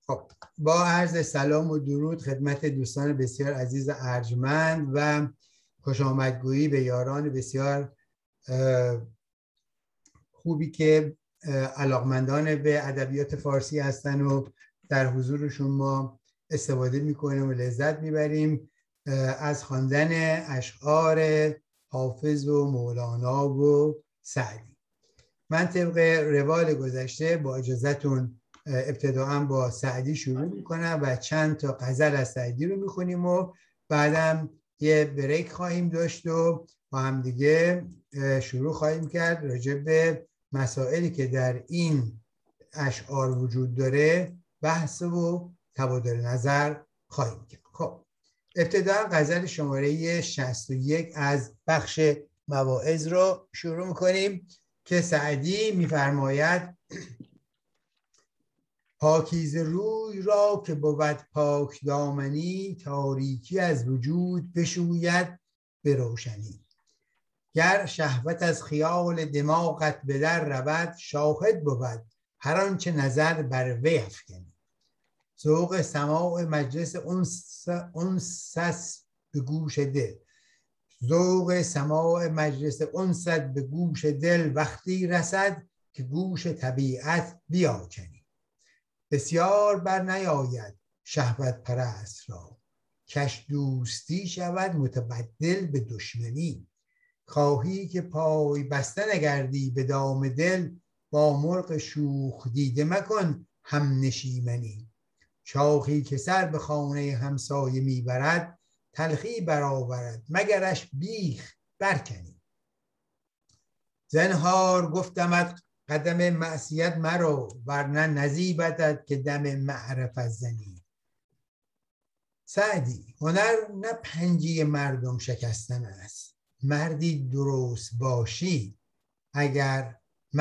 خب با عرض سلام و درود خدمت دوستان بسیار عزیز ارجمند و خوش آمدگویی به یاران بسیار خوبی که علاقمندان به ادبیات فارسی هستن و در حضورشون ما استفاده میکنیم و لذت میبریم از خواندن اشعار حافظ و مولانا و سعدی. من طبق روال گذشته با اجازهتون ابتداءً با سعدی شروع میکنم و چند تا غزل از سعدی رو میخونیم و بعدم یه بریک خواهیم داشت و با هم دیگه شروع خواهیم کرد راجع به مسائلی که در این اشعار وجود داره بحث و تبادل نظر خواهیم کرد. خب ابتداء غزل شماره 61 از بخش مواعظ رو شروع میکنیم که سعدی میفرماید: پاکیزه روی را که بود پاک دامنی، تاریکی از وجود بشوید به روشنی. گر شهوت از خیال دماغت به در رود، شاهد بود هر آنچه نظر بر وی افکنی. ذوق سماع مجلس انست به گوش دل، ذوق سماع مجلس انست به گوش دل وقتی رسد که گوش طبیعت بیاکنی. بسیار بر نیاید شهوت پرست را، کش دوستی شود متبدل به دشمنی. خواهی که پای بسته نگردی به دام دل، با مرغ شوخ دیده مکن هم نشیمنی. شاخی که سر به خانه همسایه میبرد، تلخی برآورد مگرش بیخ برکنی. زنهار گفتمت قدم معصیت مرو، ورنه نزیبدت که دم معرفت زنی. سعدی، هنر نه پنجه مردم شکستن است. مردی درست باشی اگر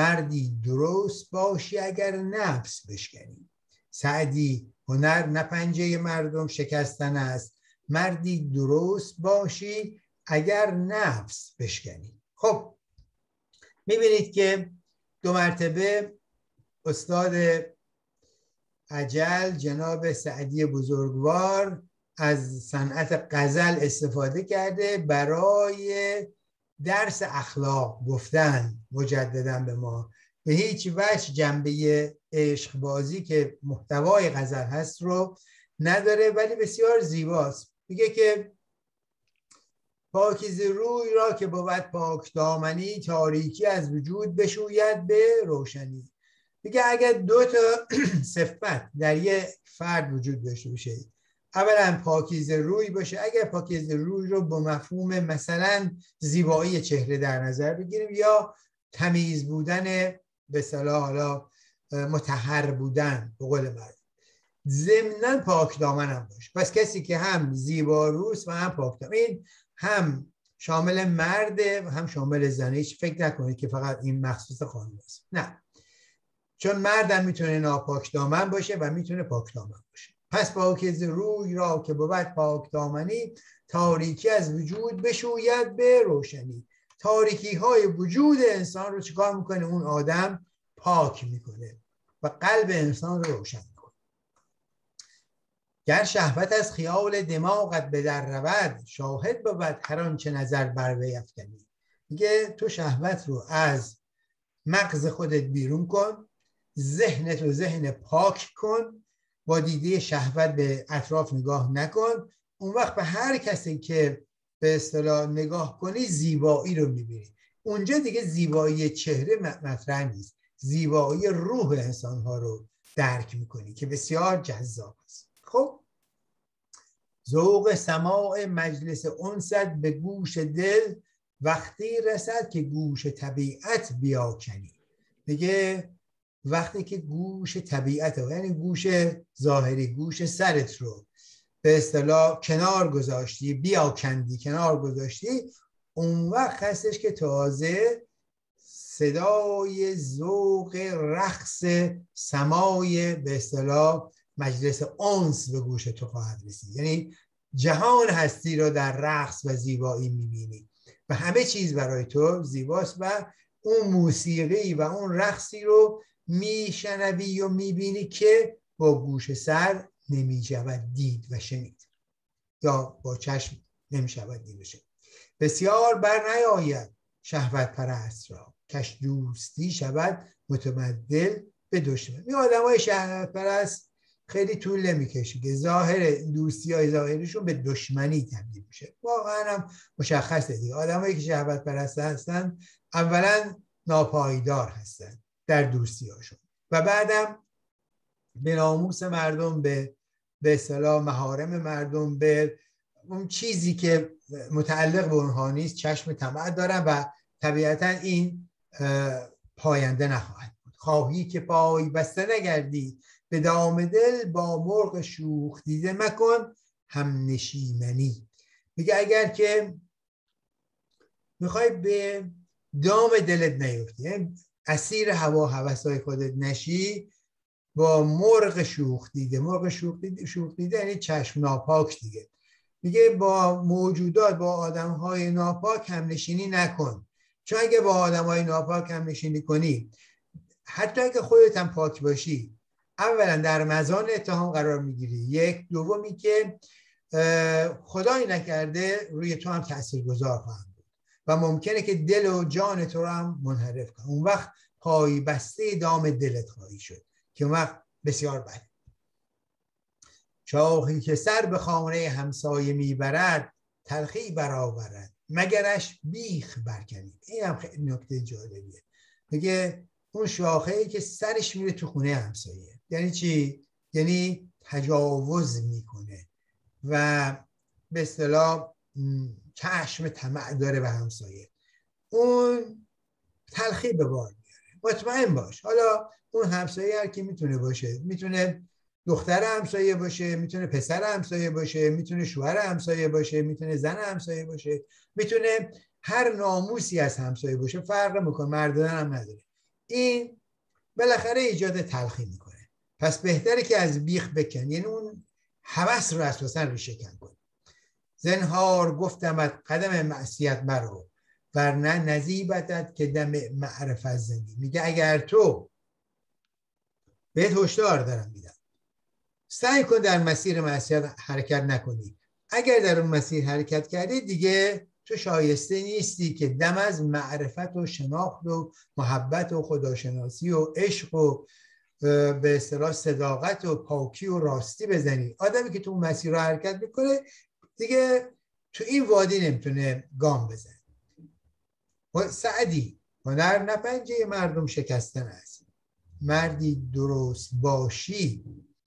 نفس بشکنی. سعدی، هنر نه پنجه مردم شکستن است. مردی درست باشی اگر نفس بشکنی. خب میبینید که دو مرتبه استاد اجل جناب سعدی بزرگوار از صنعت غزل استفاده کرده برای درس اخلاق گفتن مجددا به ما. به هیچ وجه جنبه عشق بازی که محتوای غزل هست رو نداره، ولی بسیار زیباست. میگه که پاکیزه روی را که بود پاک دامنی، تاریکی از وجود بشوید به روشنی. میگه اگر دو تا صفت در یه فرد وجود داشته باشه، اولا پاکیزه روی باشه. اگر پاکیزه روی رو با مفهوم مثلا زیبایی چهره در نظر بگیریم یا تمیز بودن، به اصطلاح حالا مطهر بودن به قول مرد، ضمناً پاک دامن هم باشه. پس کسی که هم زیباروست و هم پاک دامن، این هم شامل مرده و هم شامل زنه. هیچ فکر نکنید که فقط این مخصوص خانم است، نه، چون مردم میتونه ناپاک دامن باشه و میتونه پاک دامن باشه. پس پاکیزه روی را که بود پاک دامنی، تاریکی از وجود بشوید به روشنی. تاریکی های وجود انسان رو چیکار میکنه؟ اون آدم پاک میکنه و قلب انسان رو روشن میکنه. گر شهوت از خیال دماغت به در رود، شاهد بود هر آنچه نظر بر وی افکنی. میگه تو شهوت رو از مغز خودت بیرون کن، ذهنت رو ذهن پاک کن، با دیده شهوت به اطراف نگاه نکن. اون وقت به هر کسی که به اصطلاح نگاه کنی زیبایی رو میبینی. اونجا دیگه زیبایی چهره مطرح نیست، زیبایی روح انسانها رو درک میکنی که بسیار جذاب است. خب ذوق سماع مجلس انست به گوش دل، وقتی رسد که گوش طبیعت بیاکنی. میگه وقتی که گوش طبیعت، یعنی گوش ظاهری، گوش سرت رو به اصطلاح کنار گذاشتی، بیاکندی، کنار گذاشتی، اون وقت هستش که تازه صدای ذوق رقص سماع به اصطلاح مجلس انس به گوش تو خواهد رسید. یعنی جهان هستی رو در رقص و زیبایی میبینی و همه چیز برای تو زیباست و اون موسیقی و اون رقصی رو میشنوی و میبینی که با گوش سر نمی شود دید و شنید، یا با چشم نمی شود دید و شنید. بسیار بر نیاید شهوت پرست را، کش دوستی شود متمدل به دشمن. این آدم های شهوت پرست خیلی طول نمیکشه که ظاهر دوستی های ظاهرشون به دشمنی تبدیل میشه. واقعا هم مشخصه دیگه. آدم هایی که شهوت پرست هستن اولا ناپایدار هستن در دوستی هاشون و بعدم به ناموس مردم، به اصطلاح محارم مردم، به اون چیزی که متعلق به اونها نیست چشم طمع دارن و طبیعتا این پاینده نخواهد بود. خواهی که پای بسته نگردی به دام دل، با مرغ شوخ دیده مکن هم نشیمنی. میگه اگر که میخوای به دام دلت نیفتی، یعنی اسیر هوا هوسای خودت نشی، با مرغ شوخ دیده. مرغ شوخ دیده یعنی چشم ناپاک دیگه. میگه با موجودات، با آدم‌های ناپاک هم نشینی نکن، چون اگه با آدم‌های ناپاک هم نشینی کنی، حتی اگه خودت هم پاک باشی، اولا در مزان اتهام قرار میگیری، یک. دومی که خدایی نکرده روی تو هم تاثیرگذار خواهند بود و ممکنه که دل و جان تو رو هم منحرف کنه. اون وقت پای بسته دام دلت خواهی شد که اون وقت بسیار بده. شاخی که سر به خانه همسایه میبرد، تلخی برآورد مگرش بیخ برکنید. این هم خیلی نکته جالبیه. میگه اون شاخه‌ای که سرش میره تو خونه همسایه. یعنی چی؟ یعنی تجاوز میکنه و به اصطلاح چشم طمع داره به همسایه. اون تلخی به بار میاره. مطمئن باش حالا اون همسایه هر کی میتونه باشه، میتونه دختر همسایه باشه، میتونه پسر همسایه باشه، میتونه شوهر همسایه باشه، میتونه زن همسایه باشه، میتونه هر ناموسی از همسایه باشه، فرق میکنه، مرد زن هم نداره. این بالاخره ایجاد تلخی میکنه. پس بهتره که از بیخ بکن، یعنی اون هوس رو اساسا ریشه کن کن. زنهار گفتمت قدم معصیت مرو، ورنه نزیبتت که دم معرفت زنی. میگه اگر تو، بهت هشدار دارم میدم، سعی کن در مسیر معصیت حرکت نکنی. اگر در اون مسیر حرکت کردی دیگه تو شایسته نیستی که دم از معرفت و شناخت و محبت و خداشناسی و عشق و به اصطلاح صداقت و پاکی و راستی بزنی. آدمی که تو اون مسیر رو حرکت میکنه دیگه تو این وادی نمیتونه گام بزنه. سعدی هنر نه پنجه مردم شکستن است، مردی درست باشی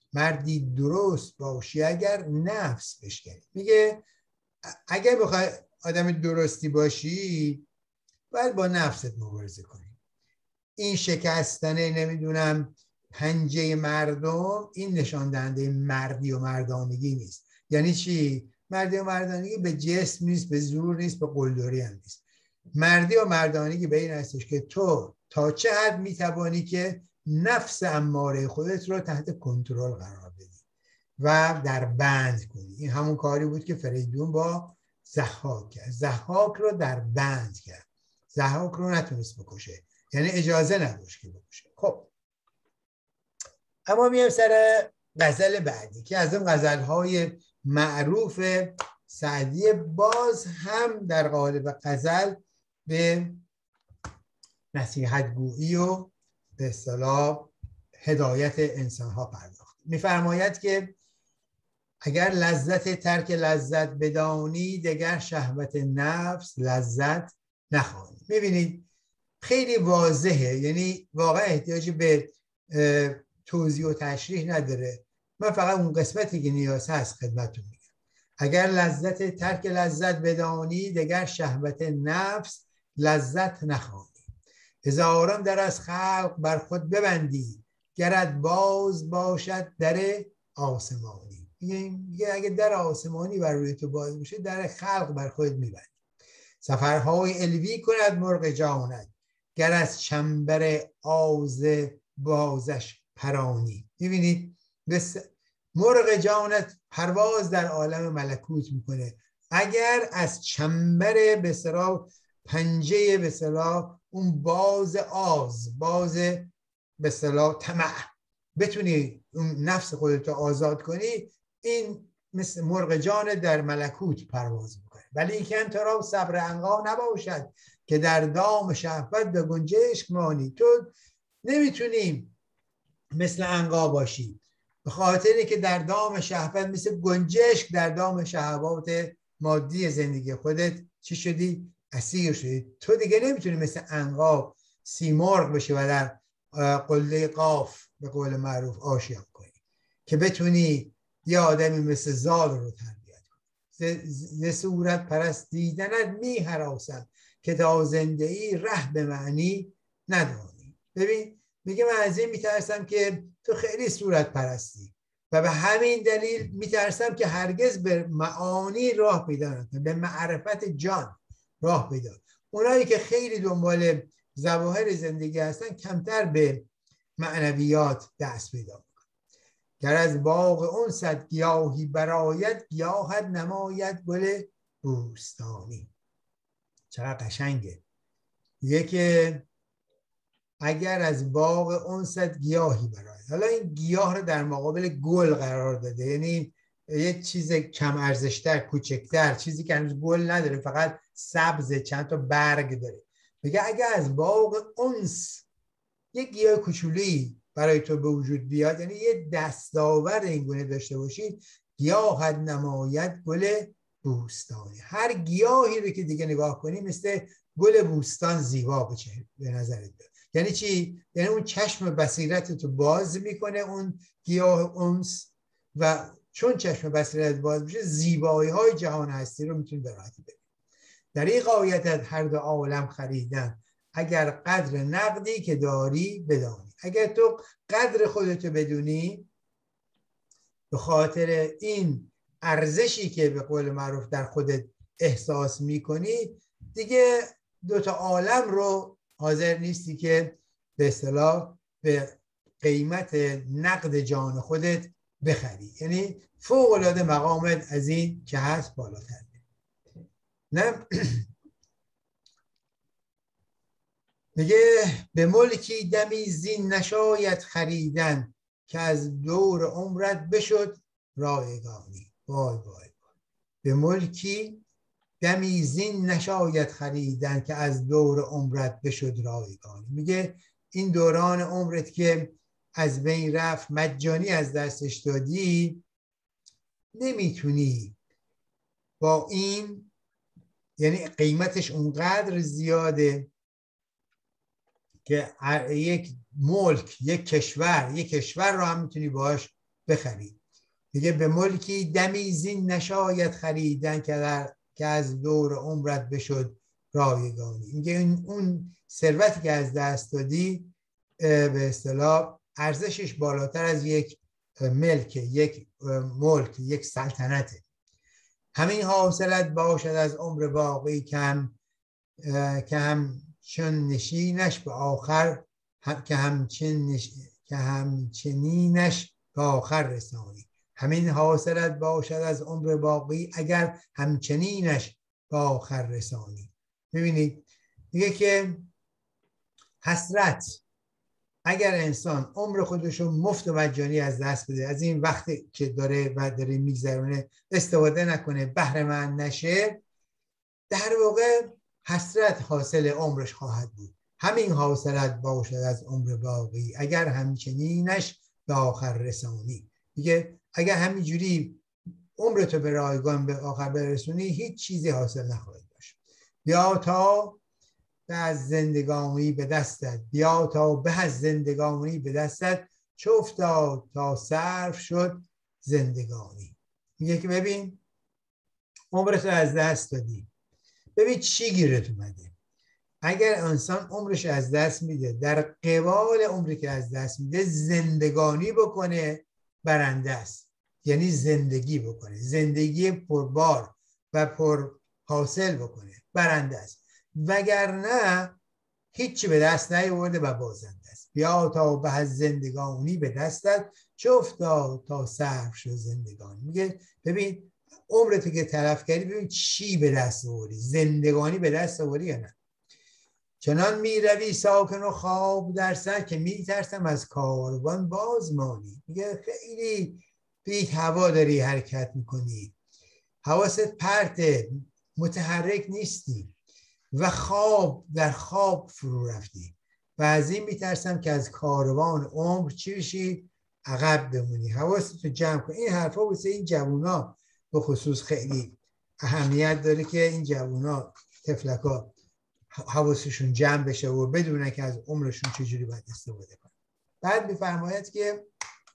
اگر نفس بشکنی. میگه اگر بخوای آدم درستی باشی باید با نفست مبارزه کنی. این شکستنه نمیدونم پنجه مردم، این نشان دهنده مردی و مردانگی نیست. یعنی چی؟ مردی و مردانگی به جسم نیست، به زور نیست، به قلدری هم نیست. مردی و مردانگی به این هستش که تو تا چه حد میتوانی که نفس اماره خودت رو تحت کنترل قرار بدی و در بند کنی. این همون کاری بود که فریدون با ضحاک کرد. ضحاک رو در بند کرد. ضحاک رو نتونست بکشه، یعنی اجازه نداشت که بکشه. خب اما میام سر غزل بعدی که از اون غزل‌های معروف سعدی، باز هم در قالب غزل به نصیحت گویی و به اصطلاح هدایت انسان‌ها پرداخت. می‌فرماید که اگر لذت ترک لذت بدانی، دگر شهوت نفس لذت نخوانی. می‌بینید خیلی واضحه، یعنی واقعا احتیاجی به توضیح و تشریح نداره. من فقط اون قسمتی که نیاز هست خدمتتون میگم. اگر لذت ترک لذت بدانی، دگر شهوت نفس لذت نخوانی. هزاران در از خلق بر خود ببندی، گرت باز باشد در آسمانی. میگه اگه در آسمانی بر روی تو باز باشه، در خلق بر خود میبندی. سفرهای علوی کند مرغ جانت، گر از چنبر آز بازش پرانی. میبینید مرغ جانت پرواز در عالم ملکوت میکنه اگر از چنبر به اصطلاح پنجه به اصطلاح اون باز آز، باز به اصطلاح طمع بتونی اون نفس خودت رو آزاد کنی، این مثل مرغ جان در ملکوت پرواز میکنه. ولی اینکه تو را صبر عنقا نباشد که در دام شهوت به گنجشک مانی. تو نمیتونی مثل عنقا باشی، به خاطری که در دام شهوت مثل گنجشک در دام شهوات مادی زندگی خودت چی شدی؟ اسیر شدی. تو دیگه نمیتونی مثل عنقا سیمرغ بشی و در قله قاف به قول معروف آشیان کنی که بتونی یه آدمی مثل زال رو تربیت کنی. ز صورت پرست دیدنت می هراسم که تا زنده ای ره به معنی ندانی. ببین میگه من از این میترسم که تو خیلی صورت پرستی و به همین دلیل میترسم که هرگز به معانی راه پیدا نکنی، به معرفت جان راه پیدا. اونایی که خیلی دنبال ظواهر زندگی هستن کمتر به معنویات دست پیدا میکنن. گر از باغ انست گیاهی برآید، گیاهت نماید گل بوستانی. چقدر قشنگه. میگه که اگر از باغ انست گیاهی برآید، حالا این گیاه رو در مقابل گل قرار داده، یعنی یه چیز کم ارزشتر، کوچکتر، چیزی که هنوز گل نداره، فقط سبز، چند تا برگ داره. میگه اگر از باغ انس یه گیاه کوچولی برای تو به وجود بیاد، یعنی یه دستاورد این گونه داشته باشید، گیاهت نماید گل بوستانی. هر گیاهی رو که دیگه نگاه کنی مثل گل بوستان زیبا به نظرت بیاد. یعنی چی؟ یعنی اون چشم بصیرت تو باز میکنه اون گیاه انس، و چون چشم بصیرت باز میشه زیبایی های جهان هستی رو میتونی به راحتی ببینی. در این غایتت هر دو عالم خریدن، اگر قدر نقدی که داری بدانی. اگر تو قدر خودتو بدونی، به خاطر این ارزشی که به قول معروف در خودت احساس میکنی، دیگه دوتا عالم رو حاضر نیستی که به اصطلاح به قیمت نقد جان خودت بخری. یعنی فوق العاده مقامت از این که هست بالاتر. نه میگه به ملکی دمی زین نشاید خریدن که از دور عمرت بشد رایگانی. وای وای وای. به ملکی دمی زین نشاید خریدن که از دور عمرت بشد رایگانی. میگه این دوران عمرت که از بین رفت، مجانی از دستش دادی، نمیتونی با این، یعنی قیمتش اونقدر زیاده که یک ملک، یک کشور رو هم میتونی باش بخری. دیگه به ملکی دمی زین نشاید خریدن که از دور عمرت بشد رایگانی. میگه اون ثروتی که از دست دادی به اصطلاح ارزشش بالاتر از یک ملک، یک ملک، یک سلطنته. همین حاصلت باشد از عمر باقی که همچون نشینش به آخر که همچنینش به آخر رسانی. همین حاصلت باشد از عمر باقی اگر همچنینش به آخر رسانی. ببینید میگه که حسرت اگر انسان عمر خودش رو مفت و مجانی از دست بده، از این وقتی که داره میگذرونه استفاده نکنه، بهره مند نشه، در واقع حسرت حاصل عمرش خواهد بود. همین حاصلت باشد از عمر باقی اگر همچنینش به آخر رسانی. دیگه اگر همینجوری عمرتو به رایگان به آخر برسونی، هیچ چیزی حاصل نخواهد داشت. بیا تا به از زندگانی به دستت، بیا تا به از زندگانی به دستت، چه افتاد تا صرف شد زندگانی. میگه که ببین عمرتو از دست دادی، ببین چی گیرت اومده. اگر انسان عمرش از دست میده، در قبال عمری که از دست میده زندگانی بکنه، برنده است. یعنی زندگی بکنه، زندگی پربار و پر حاصل بکنه، برنده است. وگرنه هیچی به دست نیاورده و بازنده است. بیا تا به از زندگانی به دستت، چه افتاد تا صرف شد زندگانی. میگه ببین عمرت که تلف کردی، ببین چی به دست آوردی، زندگانی به دست آوردی یا نه. چنان می روی ساکن و خواب در سر که می ترسم از کاروان باز مانی. میگه خیلی بی هوا داری حرکت میکنی، حواست پرته، متحرک نیستی و در خواب فرو رفتی و از این میترسم که از کاروان عمر چی بشی؟ عقب بمونی. حواستو جمع کن. این حرفا واسه این جوونا به خصوص خیلی اهمیت داره که این جوونا طفلکا حواسشون جمع بشه و بدونن که از عمرشون چجوری باید استفاده کنن. بعد میفرماید که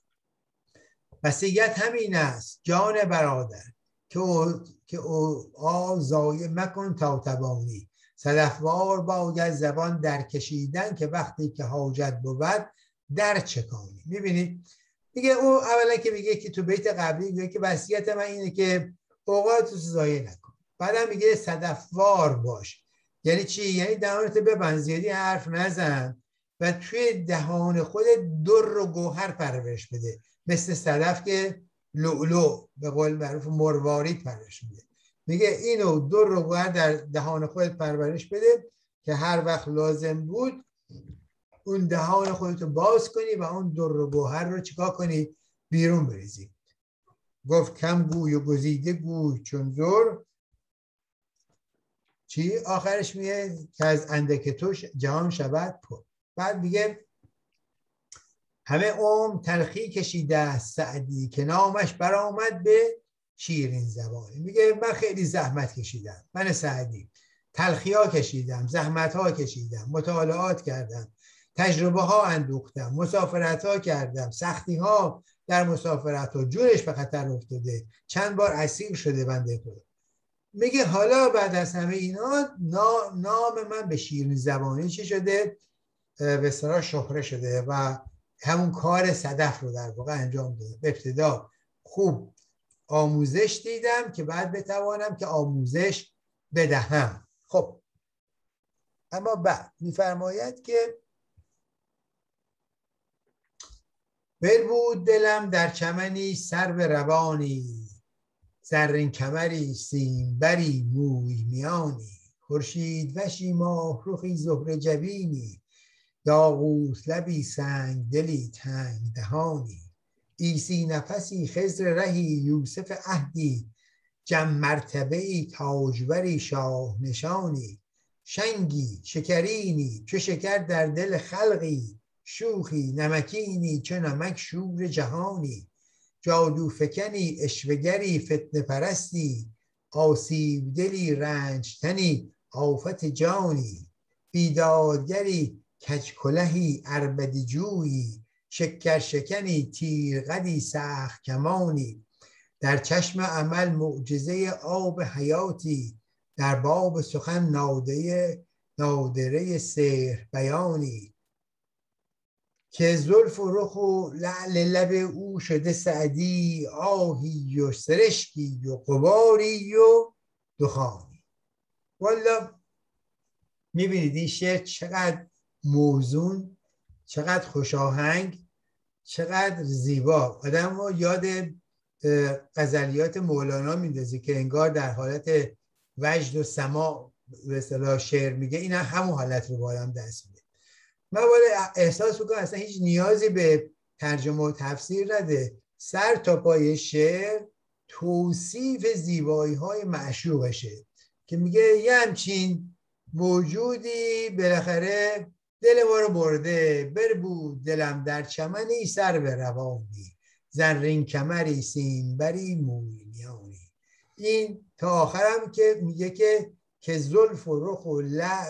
وصیت همین است جان برادر که او ضایع مکن تا توانی. صدفوار باید زبان در کشیدن که وقتی که حاجت بود در چکانی. میبینید میگه او اولا که میگه که تو بیت قبلی میگه که وصیت من اینه که اوقاتو ضایع نکن. بعدم میگه صدفوار باش. یعنی چی؟ یعنی دهانت ببند، زیادی حرف نزن و توی دهان خود در و گوهر پرورش بده، مثل صدف که لؤلؤ به قول معروف مروارید پرورش میده. میگه اینو در و گوهر در دهان خودت پرورش بده که هر وقت لازم بود اون دهان خودتو باز کنی و اون در و گوهر رو چیکار کنی؟ بیرون بریزی. گفت کم گوی و گزیده گوی چون زر چی؟ آخرش میگه که از اندک تو جهان شود پر. بعد میگه همه عمر تلخی کشیده است سعدی که نامش برآمد به شیرین زبانی. میگه من خیلی زحمت کشیدم، من سعدی تلخی ها کشیدم، زحمت ها کشیدم، مطالعات کردم، تجربه ها اندوختم، مسافرت ها کردم، سختی ها در مسافرت ها، جونش به خطر افتاده، چند بار اسیر شده بنده خدا. میگه حالا بعد از همه اینا نام من به شیرین زبانی چی شده؟ به اصطلاح شهره شده و همون کار صدف رو در واقع انجام داده. به ابتدا خوب آموزش دیدم که بعد بتوانم که آموزش بدهم. خب اما بعد میفرماید که بربود دلم در چمنی سرو روانی، زرین کمری سیمبری موی میانی، خورشید وشی ماه رخی زهره جبینی، یاقوت لبی سنگ دلی تنگ دهانی، عیسی نفسی خضر رهی یوسف عهدی، جم مرتبه‌ای تاجوری شاه نشانی، شنگی شکرینی چو شکر در دل خلقی، شوخی نمکینی چو نمک شور جهانی، جادو فکنی اشوگری فتنه پرستی، آسیب دلی رنج تنی آفت جانی، بیدادگری کج کلهی عربده جویی، شکر شکنی تیرقدی سخت کمانی، در چشم عمل معجزه آب حیاتی، در باب سخن نادره سحر بیانی، که زلف و رخ و لعل لب او شده سعدی، آهی و سرشکی و غباری و دخانی. والا میبینید این شعر چقدر موزون، چقدر خوشاهنگ، چقدر زیبا. آدم رو یاد غزلیات مولانا میندازه که انگار در حالت وجد و سماع به اصطلاح شعر میگه. این همون حالت رو با آدم دست میده. من باید احساس بکنم اصلا هیچ نیازی به ترجمه و تفسیر نده، سر تا پای شعر توصیف زیبایی های معشوقشه که میگه یه همچین موجودی بالاخره دل ما رو برده، بربود دلم در چمنی سرو روانی، زرین کمری سیمبری موی میانی. این تا آخرم که میگه که زلف و رخ و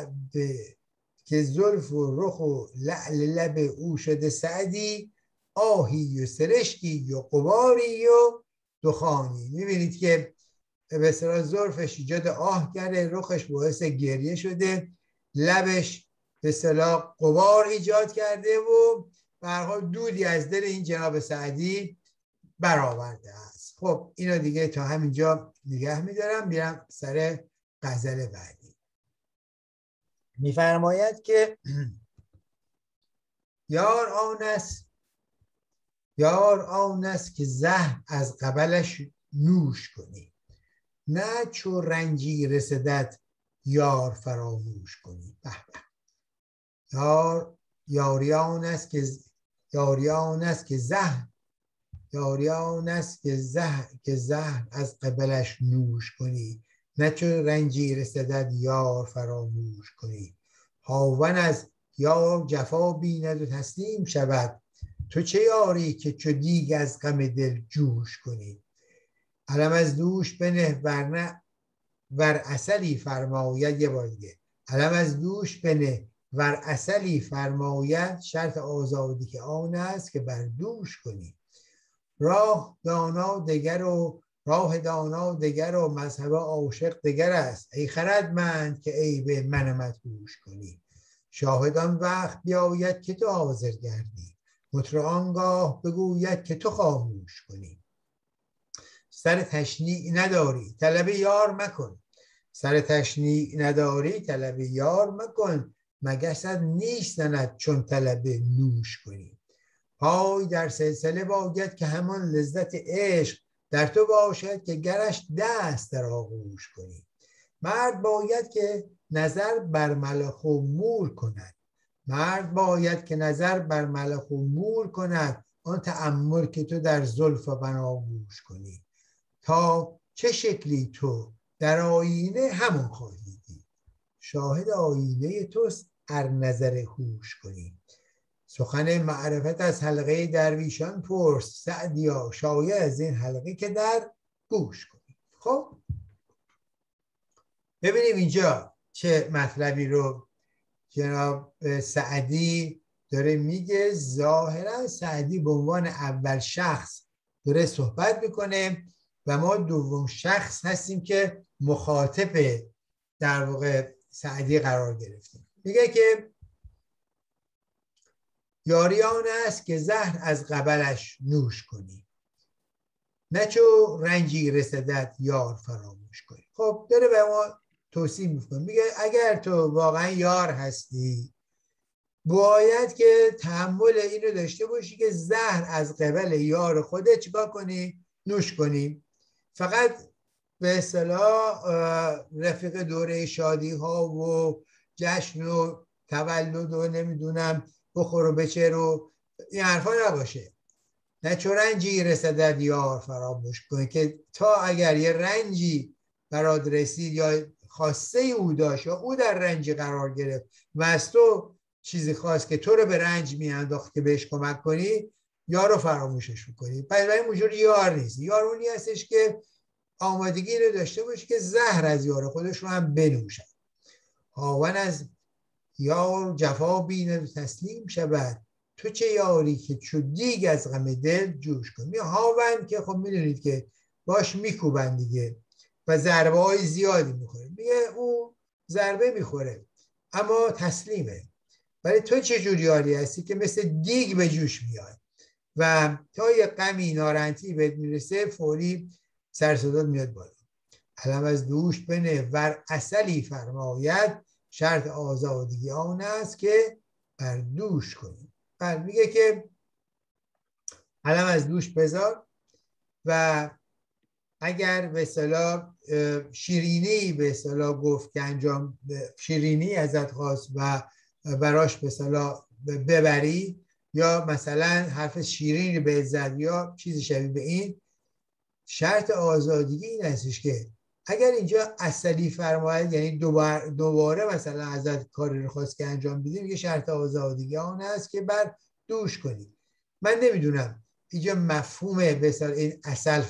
لعل لب او شده سعدی، آهی و سرشکی و غباری و دخانی. میبینید که به اصطلاح زلفش ایجاد آه کرده، رخش باعث گریه شده، لبش به اصطلاح غبار ایجاد کرده و به هر حال دودی از دل این جناب سعدی برآورده است. خب اینو دیگه تا همینجا نگه میدارم، میرم سر غزل بعدی. میفرماید که یار آن است که زهر از قبلش نوش کنی، نه چو رنجی رسدت یار فراموش کنی. به به. یاریان است که زهر از قبلش نوش کنی، نه چو رنجی رسدت یار فراموش کنی. هاون از یار جفا بیند و تسلیم شود، تو چه یاری که چو دیگ از غم دل جوش کنی. علم از دوش بنه ورنه ور عسلی فرماید. یه بار دیگه، علم از دوش بنه ور عسلی فرماید، شرط آزادی که آن است که بر دوش کنی. راه دانا دگر و مذهب عاشق دگر است، ای خردمند که عیب من مدهوش کنی. شاهد آن وقت بیاید که تو حاضر گردی، مطرب آنگاه بگوید که تو خاموش کنی. سر تشنیع نداری طلب یار مکن، مگست نیش زند چون طلب نوش کنی. پای در سلسله باید که همان لذت عشق، در تو باشد که گرش دست در آغوش کنی. مرد باید که نظر بر ملخ و مور کند، آن تأمل که تو در زلف بناگوش کنی. تا چه شکلی تو در آیینه همون خواهی دید، شاهد آیینه توست ار نظر هوش کنی. سخن معرفت از حلقه درویشان پرس، سعدیا شاید از این حلقه که در گوش کنی. خب ببینیم اینجا چه مطلبی رو جناب سعدی داره میگه. ظاهرا سعدی به عنوان اول شخص داره صحبت میکنه و ما دوم شخص هستیم که مخاطب در واقع سعدی قرار گرفتیم. میگه که یاریان است که زهر از قبلش نوش کنی، نه چو رنجی رسدت یار فراموش کنی. خب داره به ما توصیه میکنه، میگه اگر تو واقعا یار هستی باید که تحمل اینو داشته باشی که زهر از قبل یار خودت چیکار کنی؟ نوش کنی. فقط به اصطلاح رفیق دوره شادی ها و جشن و تولد و نمیدونم بخور و بچر و این حرفا نباشه. نه چو رنجی رسدت یار فراموش کنی، که تا اگر یه رنجی برات رسید یا خواسته او داشت یا او در رنجی قرار گرفت و از تو چیزی خواست که تو رو به رنج میانداخت که بهش کمک کنی، یار رو فراموشش میکنی. پس این اونجوری یار نیست. یار اونی هستش که آمادگی رو داشته باشه که زهر از یار خودش رو هم بنوشد. هاون از یار جفا بیند و تسلیم شود، تو چه یاری که چو دیگ از غم دل جوش کنی. هاون که خب میدونید که باش میکوبن دیگه و ضربه های زیادی میخوره. میگه او ضربه میخوره اما تسلیمه، ولی تو چه جور یاری هستی که مثل دیگ به جوش میاد و تا یه غمی نارنجی بهت میرسه فوری سرصدات میاد بالا. علم از دوش بنه ور عسلی فرماید، شرط آزادگی آن است که بر دوش کنی. میگه که علم از دوش بذار و اگر به اصطلاح شیرینی به اصطلاح گفت که انجام شیرینی ازت خواست و براش به اصطلاح ببری یا مثلا حرف شیرینی به زد یا چیزی شبیه به این، شرط آزادگی این هستش که اگر اینجا عسلی فرماید یعنی دوباره مثلا ازت کاری رو خواست که انجام بدی، میگه شرط آزادگی آن است که بر دوش کنی. من نمیدونم اینجا مفهوم بسیار این عسل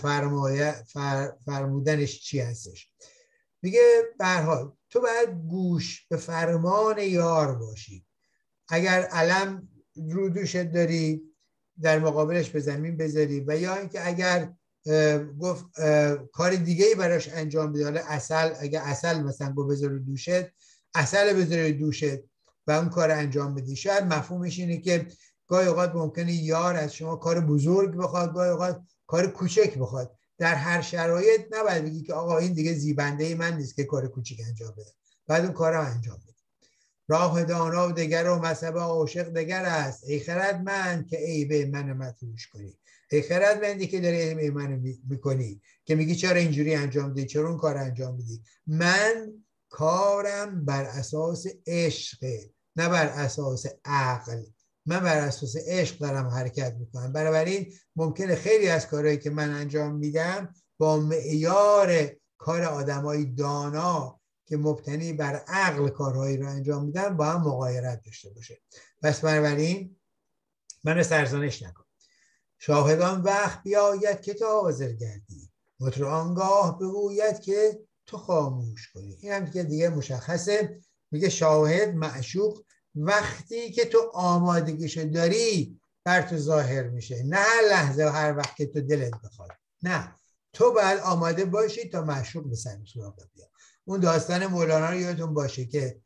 فرمودنش چی هستش. میگه به هر حال تو باید گوش به فرمان یار باشی. اگر علم رو دوشت داری در مقابلش به زمین بذاری و یا اینکه اگر گفت کار دیگه ای براش انجام بده، حالا عسل اگر عسل مثلا گفت بذار دوشت، عسل بذار دوشت و اون کار انجام بدی. شاید مفهومش اینه که گاهی اوقات ممکنه یار از شما کار بزرگ بخواد، گاهی اوقات کار کوچک بخواد. در هر شرایط نباید بگی که آقا این دیگه زیبنده من نیست که کار کوچک انجام بده، بعد اون کارو انجام بده. راه دانا و دگر و مذهب عاشق دگر است، ای خردمند که عیب من مدهوش کنی. ای خردمندی که داری عیب من میکنی که میگی چرا اینجوری انجام بدی، چرا اون کار انجام بدی. من کارم بر اساس عشق، نه بر اساس عقل، من بر اساس عشق دارم حرکت میکنم. بنابراین ممکنه خیلی از کارهایی که من انجام میدم با معیار کار آدمای دانا که مبتنی بر عقل کارهایی رو انجام میدن با هم مغایرت داشته باشه. پس بنابراین من سرزنش نکن. شاهدان وقت بیاید که تو حاضر گردی، مطرب آنگاه بگوید که تو خاموش کنی. این هم دیگه مشخصه، میگه شاهد معشوق وقتی که تو آمادگیشو داری بر تو ظاهر میشه، نه هر لحظه و هر وقت که تو دلت بخواد. نه، تو باید آماده باشی تا معشوق به سراغت بیاد. اون داستان مولانا رو یادتون باشه که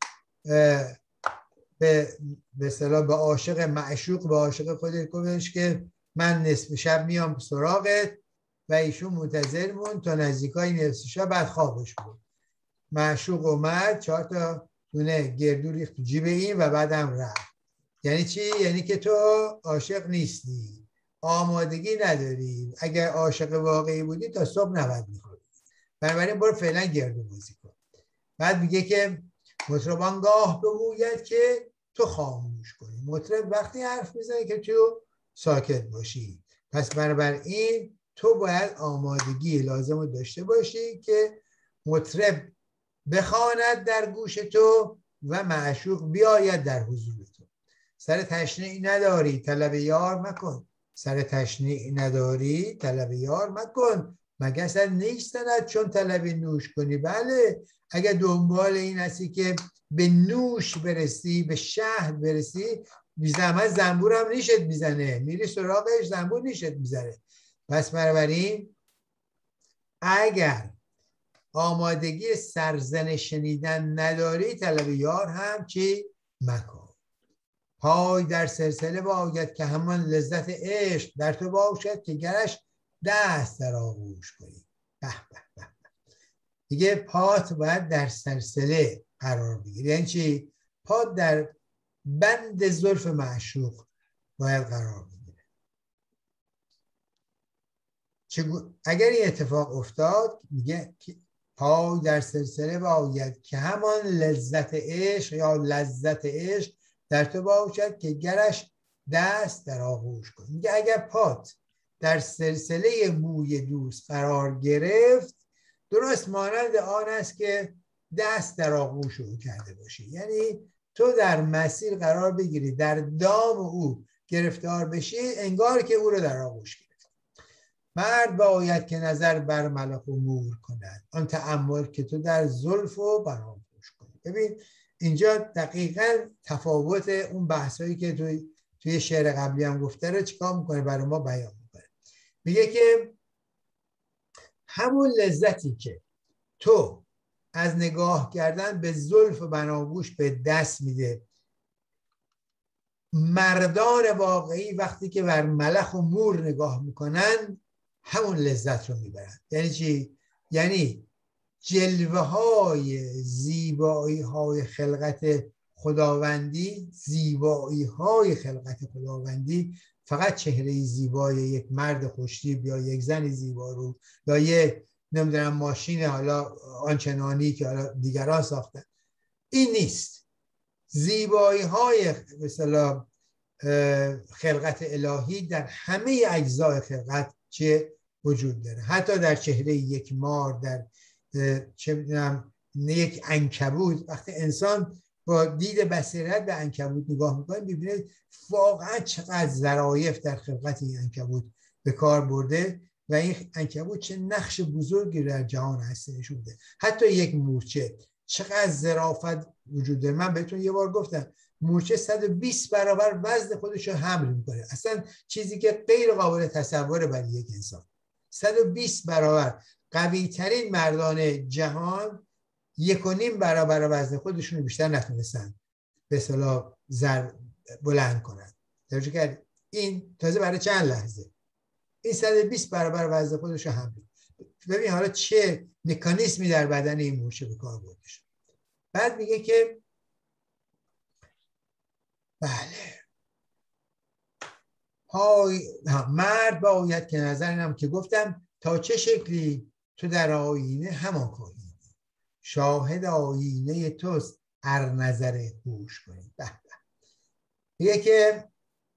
به اصطلاح به عاشق معشوق، به عاشق خودت گفتش که من نصف شب میام سراغت و ایشون منتظر مون تا نزدیکای نصف شب، بعد خوابش بود. معشوق اومد 4 تا دونه گردو ریخت تو جیب این و بعدم رفت. یعنی چی؟ یعنی که تو عاشق نیستی، آمادگی نداری. اگر عاشق واقعی بودی تا صبح نباید میخوردی. بنابراین برو فعلا گردو بازی کن. بعد میگه که مطرب آنگاه بگوید که تو خاموش کنی. مطرب وقتی حرف میزنه که تو ساکت باشی. پس بنابراین تو باید آمادگی لازم رو داشته باشی که مطرب بخواند در گوش تو و معشوق بیاید در حضور تو. سر تشنیع نداری طلب یار مکن، سر تشنیع نداری طلب یار مکن، مگه اصلا نیستند چون طلب نوش کنی. بله، اگر دنبال این هستی که به نوش برسی، به شهد برسی، بی زحمت زنبور هم نیشت میزنه، میری سراغش زنبور نیشت میزنه. پس بنابراین اگر آمادگی سرزن شنیدن نداری طلب یار هم چی مکن. پای در سلسله باید که همان لذت عشق در تو باشد که گرش دست در آغوش کنی. به به به. دیگه پات باید در سلسله قرار بگیره. یعنی چی؟ پات در بند زلف معشوق باید قرار بگیره. اگر این اتفاق افتاد میگه پای در سلسله باید که همان لذت عشق یا لذت عشق در تو باشد که گرش دست در آغوش کن. میگه اگر پات در سلسله موی دوست قرار گرفت، درست مانند آن است که دست در آغوش او کرده باشی. یعنی تو در مسیر قرار بگیری، در دام او گرفتار بشی، انگار که او رو در آغوش گرفت. مرد باید که نظر بر ملک و مور کند، آن تأمل که تو در زلف و بناگوش کنی. ببین اینجا دقیقاً تفاوت اون بحثایی که توی شعر قبلی هم گفته رو چیکار میکنه برای ما بیان میکنه. میگه که همون لذتی که تو از نگاه کردن به زلف و بناگوش به دست میده، مردان واقعی وقتی که بر ملخ و مور نگاه میکنن همون لذت رو میبرن. یعنی چی؟ یعنی جلوه های زیبایی های خلقت خداوندی، زیبایی های خلقت خداوندی فقط چهره زیبای یک مرد خوشتیپ یا یک زن زیبا رو یا یک نمیدونم ماشین حالا آنچنانی که حالا دیگران ساختن، این نیست. زیبایی های مثلا خلقت الهی در همه اجزای خلقت چه وجود داره. حتی در چهره یک مار، در چه میدونم یک عنکبوت. وقتی انسان با دید بصیرت به عنکبوت نگاه میکنه میبینه واقعا چقدر ظرایف در خلقت این عنکبوت به کار برده و این عنکبوت چه نقش بزرگی در جهان هستی نشون میده. حتی یک مورچه چقدر ظرافت وجود داره. من بهتون یه بار گفتم مورچه 120 برابر وزن خودش رو حمل میکنه. اصلا چیزی که غیر قابل تصوره برای یک انسان. 120 برابر. قوی ترین مردان جهان 1.5 برابر وزن خودشون رو بیشتر نتونستن به اصطلاح بلند کنن. توجه کردید؟ این تازه برای چند لحظه این 120 برابر وزن خودش رو حمل. ببین حالا چه مکانیزمی در بدن این مورچه به کار برده شد. بعد میگه که بله مرد باید که نظرم که گفتم تا چه شکلی تو در آینه همان خواهی، شاهد آینه توست هر نظر هوش کنی. میگه که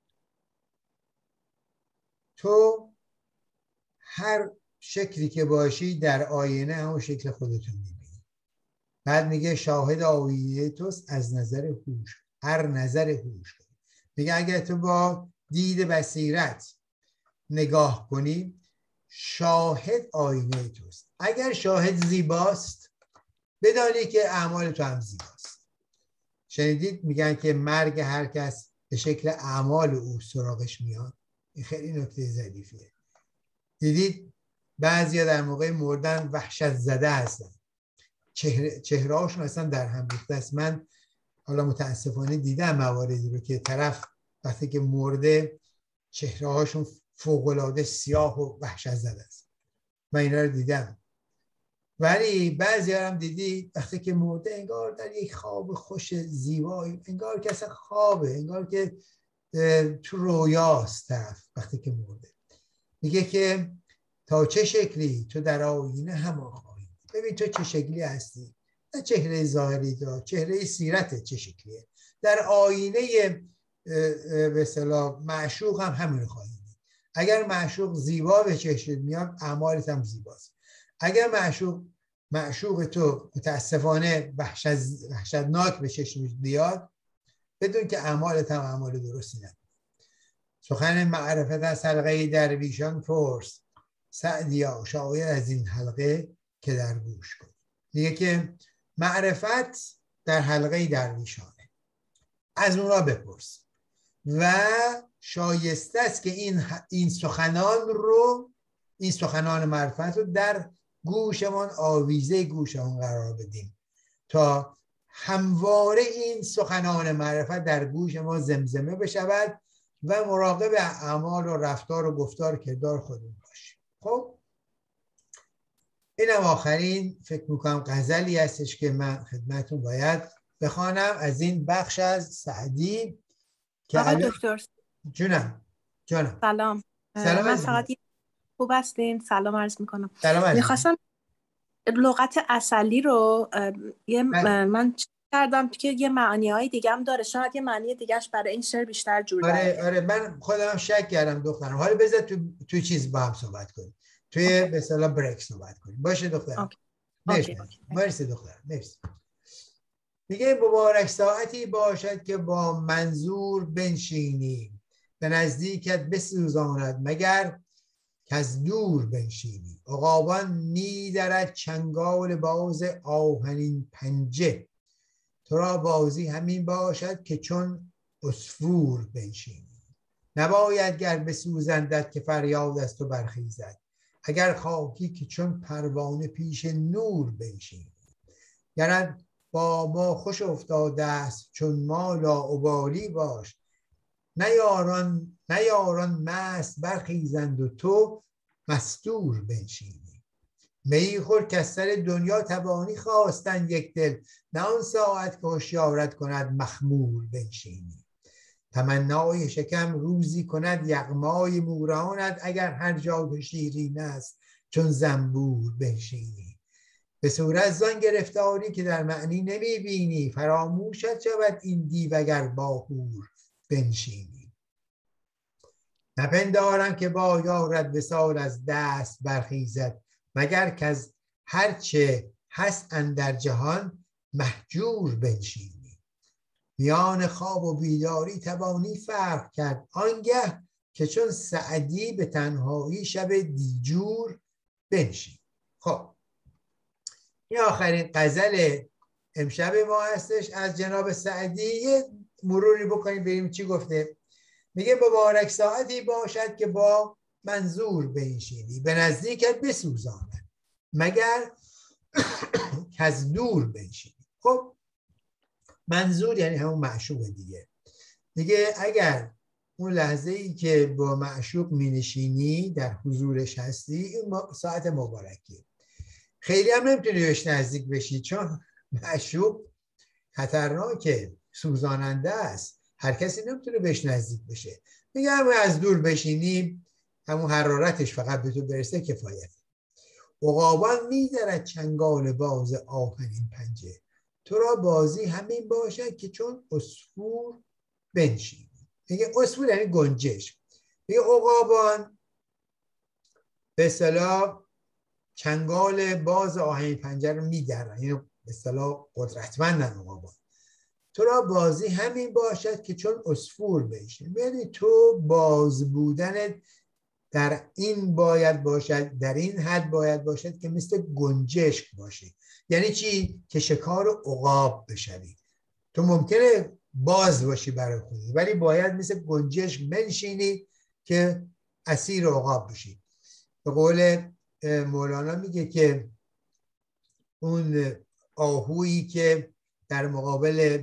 تو هر شکلی که باشی در آینه همون شکل خودتون میبینی. بعد میگه شاهد آینه توست از نظر هوش، هر نظر هوش. میگه اگر تو با دید بصیرت نگاه کنی شاهد آینه توست. اگر شاهد زیباست بدانی که اعمال تو هم زیباست. شنیدید میگن که مرگ هر کس به شکل اعمال او سراغش میاد. این خیلی نکته ظریفیه. دیدید بعضیا در موقع مردن وحشت زده هستن، چهره هاشون اصلا در هم ریخته است. من حالا متاسفانه دیدم مواردی رو که طرف وقتی که مرده چهره هاشون فوق‌العاده سیاه و وحشت زده است. من اینا رو دیدم. ولی بعضی هم دیدی وقتی که مرده انگار در یک خواب خوش زیبایی، انگار که اصلا خوابه، انگار که تو رویاست طرف وقتی که مرده. میگه که تا چه شکلی تو در آینه همان خواهی. ببین تو چه شکلی هستی، نه چهره ظاهری تو، چهره سیرت چه شکلیه. در آینه به اصطلاح معشوق هم همین خواهی دید. اگر معشوق زیبا به چشمت میاد اعمالت هم زیباست. اگر معشوق تو متاسفانه وحشتناک به چشمت بیاد بدون که اعمالت هم اعمال درستی نکنه. سخن معرفت از حلقه درویشان پرس، سعدیا شاید از این حلقه که در گوش کن. میگه که معرفت در حلقه درویشانه، از اونا بپرس و شایسته است که این سخنان معرفت رو در گوشمان، آویزه گوشمان قرار بدیم تا همواره این سخنان معرفت در گوش ما زمزمه بشود و مراقب اعمال و رفتار و گفتار کردار خودمون باشیم. خب اینم آخرین فکر میکنم غزلی هستش که من خدمتتون باید بخوانم از این بخش از سعدی که آقا دکتر جونم سلام. من فقط خوب هستین؟ سلام عرض میکنم. میخواستم لغت عسلی رو من کردم که یه معنی های دیگه هم داره، شاید یه معنی دیگهش برای این شعر بیشتر جور داره. آره من خودم شک کردم دخترم. حالا بذار تو چیز با هم صحبت کنیم، توی به اصطلاح بریک صحبت کنیم. باشه دخترم. مرسی دخترم، مرسی. میگه مبارک ساعتی باشد که با منظور بنشینی، به نزدیکت بسوزاند مگر که از دور بنشینی. عقابان میدرد چنگال باز آهنین پنجه، تو را بازی همین باشد که چون عصفور بنشینی. نباید گر بسوزندت که فریاد از تو برخیزد، اگر خواهی که چون پروانه پیش نور بنشینی. گرت با ما خوش افتاده است چون ما لاابالی باش، نیاران مست برخیزند و تو مستور بنشینی. می خور که از سر دنیا توانی خواستن یک دل، نه آن ساعت که هوشیارت کند مخمور بنشینی. تمنای شکم روزی کند یغمای مورانت، اگر هر جا که شیرین است چون زنبور بنشینی. به صورت زان گرفتاری که در معنی نمی بینی، فراموشت شود این دیو اگر با حور بنشینی. نپندارم که با یارت وصال از دست برخیزد، مگر که از هرچه هست اندر جهان مهجور بنشینی. میان خواب و بیداری توانی فرق کرد، آنگه که چون سعدی به تنهایی شب دیجور بنشینی. خب این آخرین غزل امشب ما هستش از جناب سعدی. یه مروری بکنیم بریم چی گفته. میگه مبارک ساعتی باشد که با منظور بنشینی، به نزدیکت بسوزاند مگر که از دور بنشینی. خب منظور یعنی همون معشوق دیگه. میگه اگر اون لحظه ای که با معشوق می نشینی در حضورش هستی، این ساعت مبارکیه. خیلی هم نمیتونی بهش نزدیک بشی چون معشوق خطرناکه، سوزاننده است، هر کسی نمیتونه بهش نزدیک بشه. میگه همون از دور بشینی، همون حرارتش فقط به تو برسه کفایت. عقابان میدرد چنگال باز آهنین پنجه، تو را بازی همین باشد که چون عصفور بنشینی. میگه اسفور یعنی گنجشک. میگه عقابان به اصطلاح چنگال باز آهنی پنجه رو میدرن، اینو به اصطلاح قدرتمندن عقابان. تو را بازی همین باشد که چون عصفور بشی. یعنی تو باز بودنت در این باید باشد، در این حد باید باشد که مثل گنجشک باشی. یعنی چی؟ که شکار عقاب بشوی. تو ممکنه باز باشی برای خودی، ولی باید مثل گنجشک بنشینی که اسیر عقاب بشی. به قول مولانا میگه که اون آهویی که در مقابل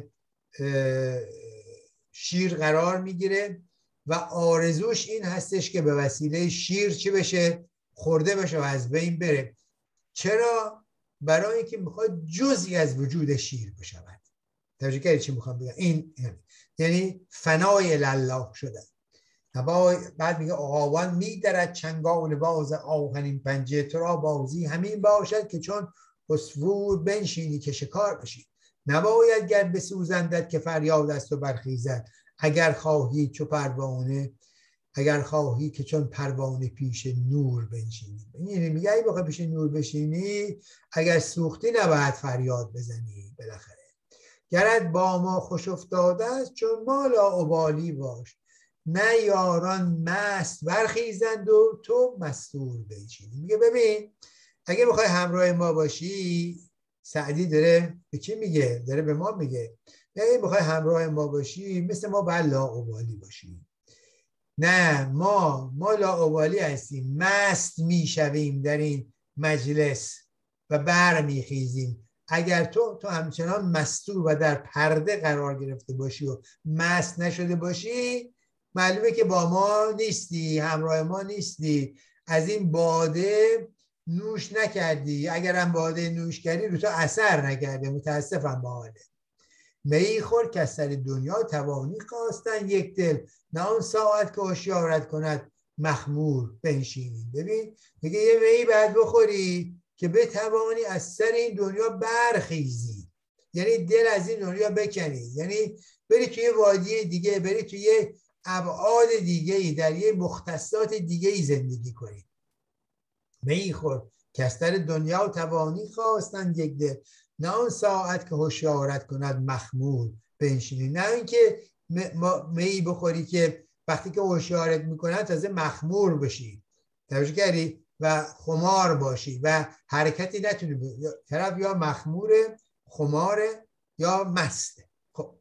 شیر قرار میگیره و آرزوش این هستش که به وسیله شیر چی بشه؟ خورده بشه و از بین بره. چرا؟ برای اینکه میخواد جزئی از وجود شیر بشود. توجه کردید چی میخوام بگم؟ این یعنی فنای الله شدن. بعد میگه عقابان میدرد چنگال باز آهنین پنجه، تو را بازی همین باشد که چون عصفور بنشینی که شکار بشی. نباید گر بسوزندت که فریاد است و برخیزد، اگر خواهی که چون پروانه پیش نور بنشینی. یعنی میگه ای بخوای پیش نور بشینی، اگر سوختی نباید فریاد بزنی. بالاخره گرت با ما خوش افتاده است چون ما لاابالی باش، نه یاران مست برخیزند و تو مستور بنشینی. میگه ببین اگه بخوای همراه ما باشی، سعدی داره به کی میگه؟ داره به ما میگه اگه بخوای همراه ما باشی مثل ما باید لاابالی باشی. نه، ما لاابالی هستیم، مست میشویم در این مجلس و برمیخیزیم. اگر تو همچنان مستور و در پرده قرار گرفته باشی و مست نشده باشی، معلومه که با ما نیستی، همراه ما نیستی، از این باده نوش نکردی. اگرم باده نوش کردی رو تو اثر نکرده. متاسفم با حاله. می خور که از سر دنیا توانی خواستن یک دل، نه آن ساعت که هوشیارت کند مخمور بنشینی. ببین میگه یه می بعد بخوری که بتوانی از سر این دنیا برخیزی، یعنی دل از این دنیا بکنی، یعنی بری توی وادی دیگه، بری توی ابعاد دیگه، در یه مختصات دیگه زندگی کنی. می خور که از سر دنیا توانی خواستن یک دل، نه آن ساعت که هوشیارت کند مخمور بنشینی. نه اینکه می بخوری که وقتی که هوشیارت میکنن تازه مخمور بشی، توجه کردی، و خمار باشی و حرکتی نتونی طرف یا مخموره، خماره یا مسته. خب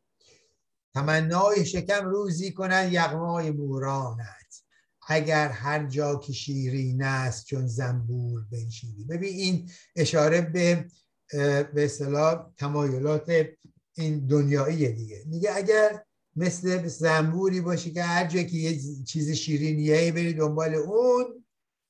تمنای شکم روزی کنن یغمای مورانت، اگر هر جا که شیرین است چون زنبور بنشینی. ببین این اشاره به اصطلاح تمایلات این دنیایی دیگه. میگه اگر مثل زنبوری باشی که هر جا که یه چیز شیرینیه بری دنبال اون،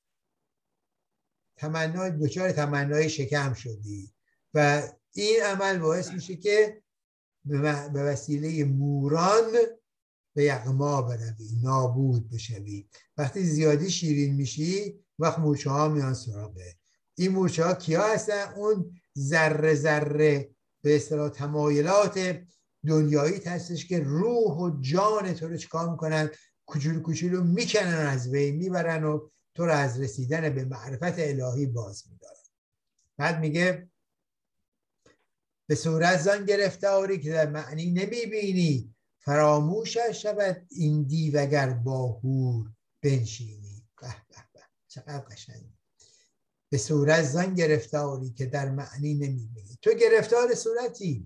دچار تمنای شکم شدی و این عمل باعث میشه که به وسیله موران به یغما بروی، نابود بشوی. وقتی زیادی شیرین میشی وقت مورچه ها میان سراغه. این مورچه ها کیا هستن؟ اون ذره ذره به اصطلاح تمایلات دنیایی هستش که روح و جان تو رو چیکار میکنن؟ کوچولو کوچولو میکنن، از بین میبرن و تو رو از رسیدن به معرفت الهی باز میدارن. بعد میگه به صورت زان گرفتاری که در معنی نمیبینی، فراموشش شود این دیو اگر با حور بنشینی. به به به، چقدر قشنگ. به صورت زان گرفتاری که در معنی نمیبینی. تو گرفتار صورتی،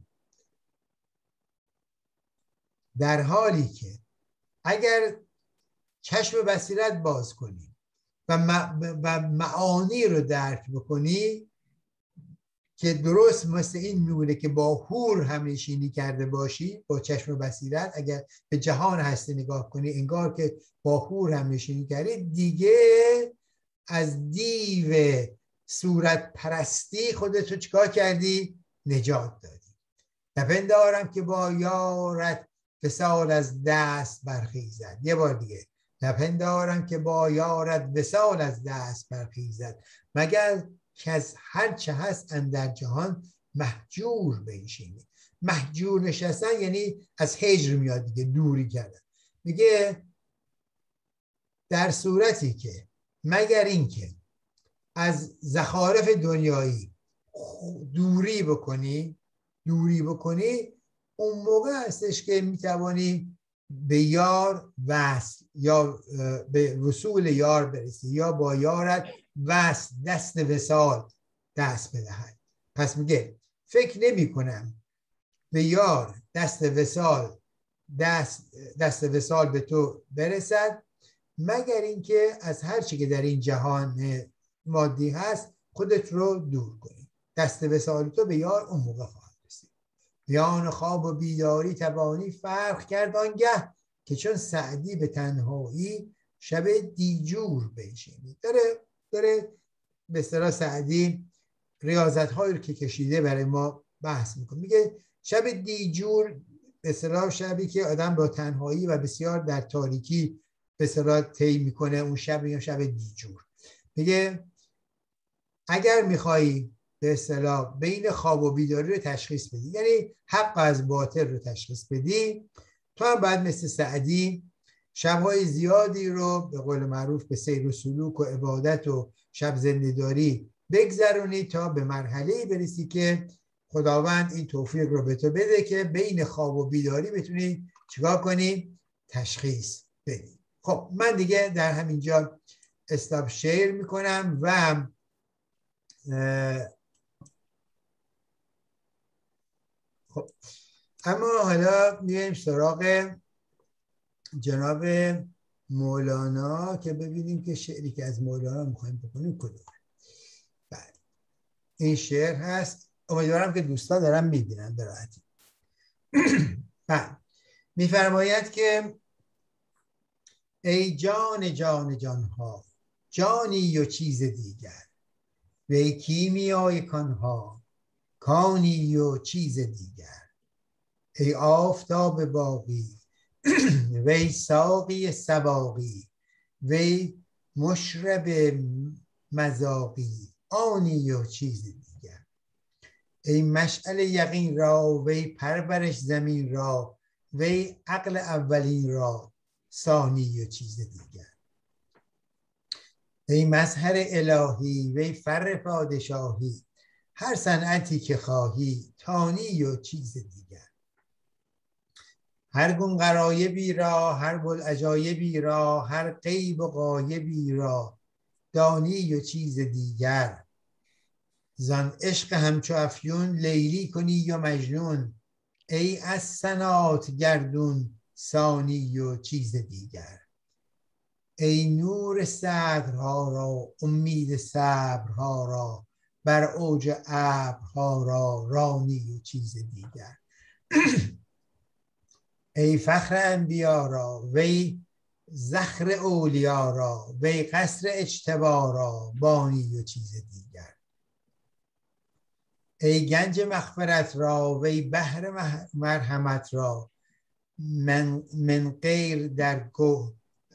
در حالی که اگر چشم بصیرت باز کنی و معانی رو درک بکنی که درست مثل این نوره که با حور هم نشینی کرده باشی، با چشم بصیرت اگر به جهان هستی نگاه کنی انگار که با حور هم نشینی کردی، دیگه از دیو صورت پرستی خودتو چیکار کردی؟ نجات دادی. نپندارم که با یارت وصال از دست برخیزد. یه بار دیگه، نپندارم که با یارت وصال از دست برخیزد، مگر که از هر چه هست اندر جهان محجور بنشینی. محجور نشستن یعنی از هجر میاد دیگه، دوری کردن. میگه در صورتی که مگر اینکه از زخارف دنیایی دوری بکنی اون موقع هستش که میتوانی به یار وصل یا به رسول یار برسی یا با یارت وصل دست وصال دست بدهد. پس میگه فکر نمی کنم به یار دست وصال به تو برسد مگر اینکه از هر چی که در این جهان مادی هست خودت رو دور کنی. دست وصال تو به یار اون موقع خواهد رسید. میان خواب و بیداری توانی فرق کرد آنگه که چون سعدی به تنهایی شب دیجور بنشینی. داره به اصطلاح سعدی ریاضت هایی رو که کشیده برای ما بحث میکنه. میگه شب دیجور به اصطلاح شبی که آدم با تنهایی و بسیار در تاریکی به اصطلاح طی میکنه، اون شب میگه شب دیجور. میگه اگر میخوایی به اصطلاح بین خواب و بیداری رو تشخیص بدی، یعنی حق از باطل رو تشخیص بدی، تو هم باید مثل سعدی شبهای زیادی رو به قول معروف به سیر و سلوک و عبادت و شب زنده‌داری بگذرونی تا به مرحله‌ای برسی که خداوند این توفیق رو به تو بده که بین خواب و بیداری بتونی چیکار کنی؟ تشخیص بدی. خب من دیگه در همینجا استاپ شیر میکنم و خب اما حالا میایم سراغ جناب مولانا که ببینیم که شعری که از مولانا میخوایم بکنیم کدومه. بله این شعر هست، امیدوارم که دوستان دارن میبینن به راحتی. بله میفرماید که ای جان جان جانها جانی و چیز دیگر، وی کیمیای کانها کانی و چیز دیگر، ای آفتاب باقی وی ساقی سواقی وی مشرب مذاقی آنی و چیز دیگر، ای مشعل یقین را وی پرورش زمین را وی عقل اولین را ثانی و چیز دیگر، ای مظهر الهی وی فر پادشاهی هر صنعتی که خواهی تانی و چیز دیگر، هر گون غرایبی را هر بوالعجایبی را هر غیب و غایبی را دانی و چیز دیگر، زان عشق همچو افیون لیلی کنی و مجنون ای از سنات گردون ثانی و چیز دیگر، ای نور صدرها را امید صبرها را بر اوج ابرها را رانی و چیز دیگر، ای فخر انبیا را وی زخر اولیا را وی قصر اجتبا را بانی و چیز دیگر، ای گنج مغفرت را وی بحر مرحمت را من غیر در گه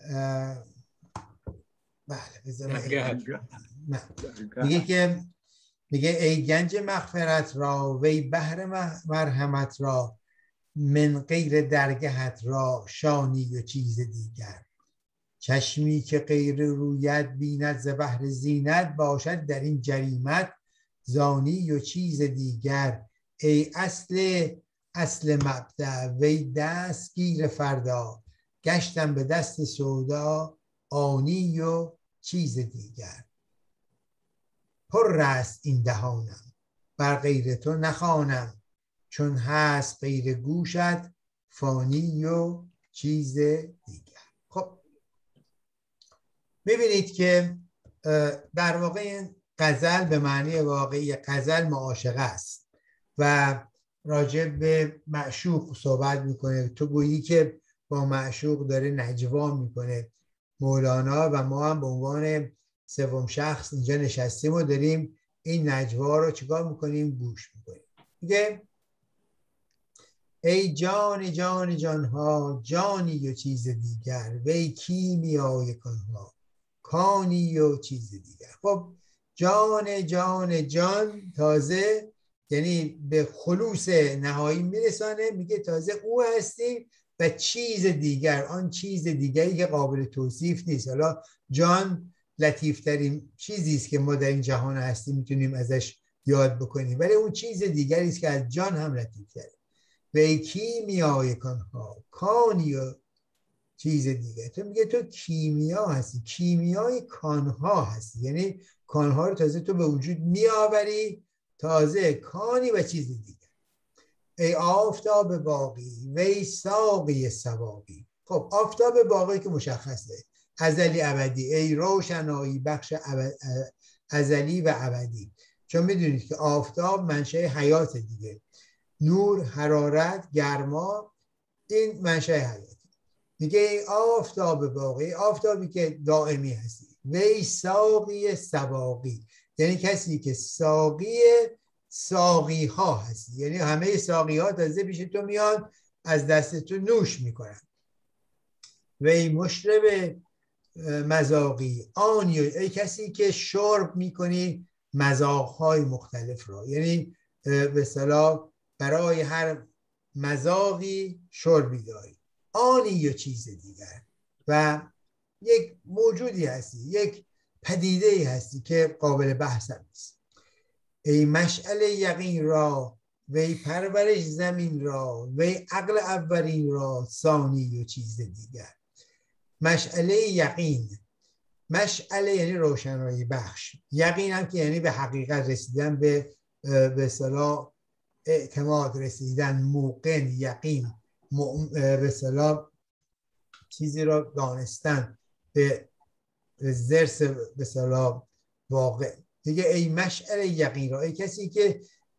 میگه ای گنج مغفرت را وی بحر مرحمت را من غیر درگهت را شانی و چیز دیگر، چشمی که غیر رویت بیند ز بحر زینت باشد در این جریمت زانی و چیز دیگر، ای اصل مبدأ وی دست گیر فردا گشتم به دست سودا آنی و چیز دیگر، پر است این دهانم بر غیر تو نخوانم چون هست غیر گوشت فانی و چیز دیگر. خب میبینید که در واقع غزل به معنی واقعی غزل معاشقه است و راجع به معشوق صحبت میکنه. تو گویی که با معشوق داره نجوا میکنه مولانا و ما هم به عنوان سوم شخص اینجا نشستیم و داریم این نجوا رو چیکار میکنیم؟ گوش میکنیم. میگه ای جان جان جانها جانی و چیز دیگر وی کیمیای کانها کانی و چیز دیگر. خب جان جان جان تازه یعنی به خلوص نهایی میرسانه، میگه تازه او هستی و چیز دیگر، آن چیز دیگری که قابل توصیف نیست. حالا جان لطیفترین چیزی است که ما در این جهان هستی میتونیم ازش یاد بکنیم، ولی اون چیز دیگری است که از جان هم لطیفتره. و کیمیای کانها، کانی و چیز دیگر. تو میگه تو کیمیا هستی، کیمیای کانها هستی، یعنی کانها رو تازه تو به وجود میآوری، تازه کانی و چیز دیگر. ای آفتاب باقی وی ساقی سواقی. خب آفتاب باقی که مشخصه، ازلی ابدی، ای روشنایی بخش ازلی و ابدی. چون میدونید که آفتاب منشأ حیات دیگه، نور، حرارت، گرما، این منشأ حیات. میگه ای آفتاب باقی، آفتابی که دائمی هستی، وی ساقی سواقی، یعنی کسی که ساقی ساقی ها هستی، یعنی همه ساقی ها تازه پیش تو میان از دست تو نوش میکنن. وی مشرب مذاقی، آنی، ای کسی که شرب میکنی مذاق های مختلف را، یعنی به اصطلاح برای هر مذاقی شربی داری. آنی یا چیز دیگر، و یک موجودی هستی، یک پدیده هستی که قابل بحث نیست. ای مشعل یقین را، وی پرورش زمین را، وی عقل اولین را، ثانی و چیز دیگر. مشعله یقین، مشعله یعنی روشنایی بخش، یقین هم که یعنی به حقیقت رسیدن، به اصطلاح اعتماد رسیدن، موقن، یقین، به اصطلاح چیزی را دانستن، به زرس به اصطلاح واقع. دیگه ای مشعل یقین را، ای کسی که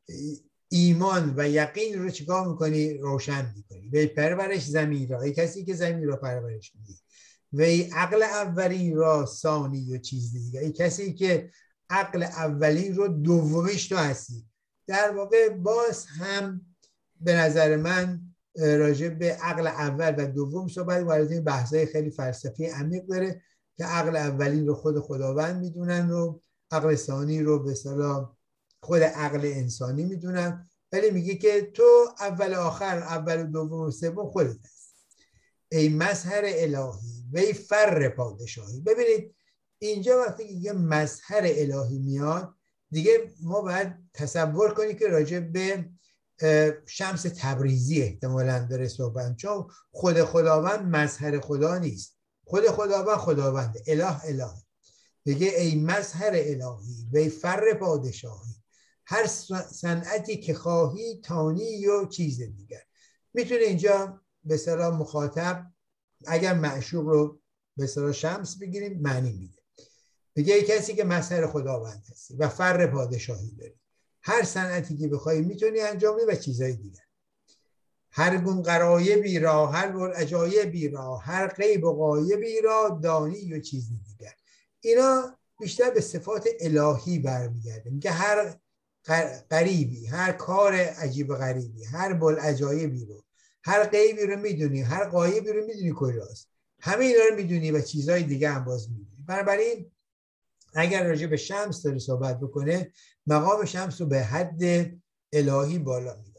ایمان و یقین رو چیکار میکنی؟ روشن میکنی. وی پرورش زمین را، ای کسی که زمین را پرورش میدی. وی عقل اولین را، ثانی و چیز دیگه، ای کسی که عقل اولین رو دومیش تو هستی. در واقع باز هم به نظر من راجع به عقل اول و دوم صحبت، وارد این بحثای خیلی فلسفی عمیق داره که عقل اولین رو خود خداوند میدونن و عقل ثانی رو به اصطلاح خود عقل انسانی میدونن، ولی میگه که تو اول آخر، اول و دوم و سوم خودت هست. ای مظهر الهی وی فر پادشاهی. ببینید اینجا وقتی یه مظهر الهی میاد، دیگه ما باید تصور کنیم که راجع به شمس تبریزی احتمالاً داره صحبت، چون خود خداوند مظهر خدا نیست، خود خداوند خداونده، اله. میگه ای مظهر الهی وی فر پادشاهی، هر صنعتی که خواهی تانی و چیز دیگر. میتونه اینجا به اصطلاح مخاطب اگر معشوق رو به اصطلاح شمس بگیریم معنی میده. میگه ای کسی که مظهر خداوند هستی و فر پادشاهی داری، هر صنعتی که بخوای میتونی انجام بدی و چیزای دیگر. هر گون غرایبی را، هر گون عجایبی را، هر غیب و غایبی را دانی و چیزی دیگر. اینا بیشتر به صفات الهی برمیگرده. میگه هر غریبی، هر کار عجیب غریبی، هر بوالعجایبی رو، هر غیبی رو میدونی، هر غایبی رو میدونی کجاست، همه اینا رو میدونی و چیزای دیگه هم باز میدونی. بنابراین اگر راجع به شمس داره صحبت بکنه، مقام شمس رو به حد الهی بالا میده.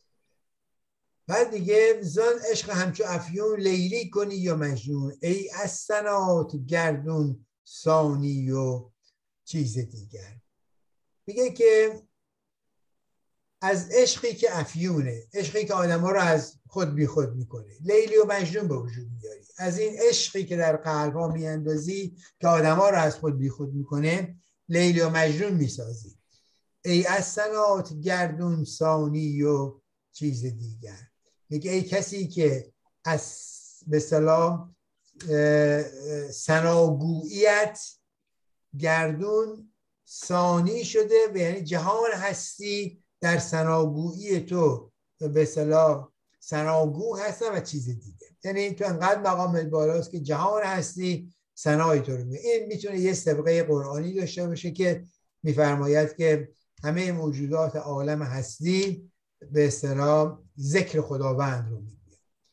بعد دیگه زان عشق همچو افیون لیلی کنی یا مجنون، ای از سنات گردون ثانی و چیز دیگر. میگه که از عشقی که افیونه، عشقی که آدم ها رو از خود بی خود میکنه، لیلی و مجنون به وجود میاری. از این عشقی که در قلب ها میاندازی که آدم ها رو از خود بی خود میکنه، لیلی و مجنون میسازی. ای از سنات گردون ثانی و چیز دیگر. میگه ای کسی که از به اصطلاح ثناگوییت گردون ثانی شده و یعنی جهان هستی در ثناگویی تو به اصطلاح ثناگو هستن و چیز دیگه. یعنی تو انقدر مقام بالاست که جهان هستی ثنای تو رو میگه. این میتونه یه سابقه قرآنی داشته باشه که میفرماید که همه موجودات عالم هستی به اصطلاح ذکر خداوند رو میگه.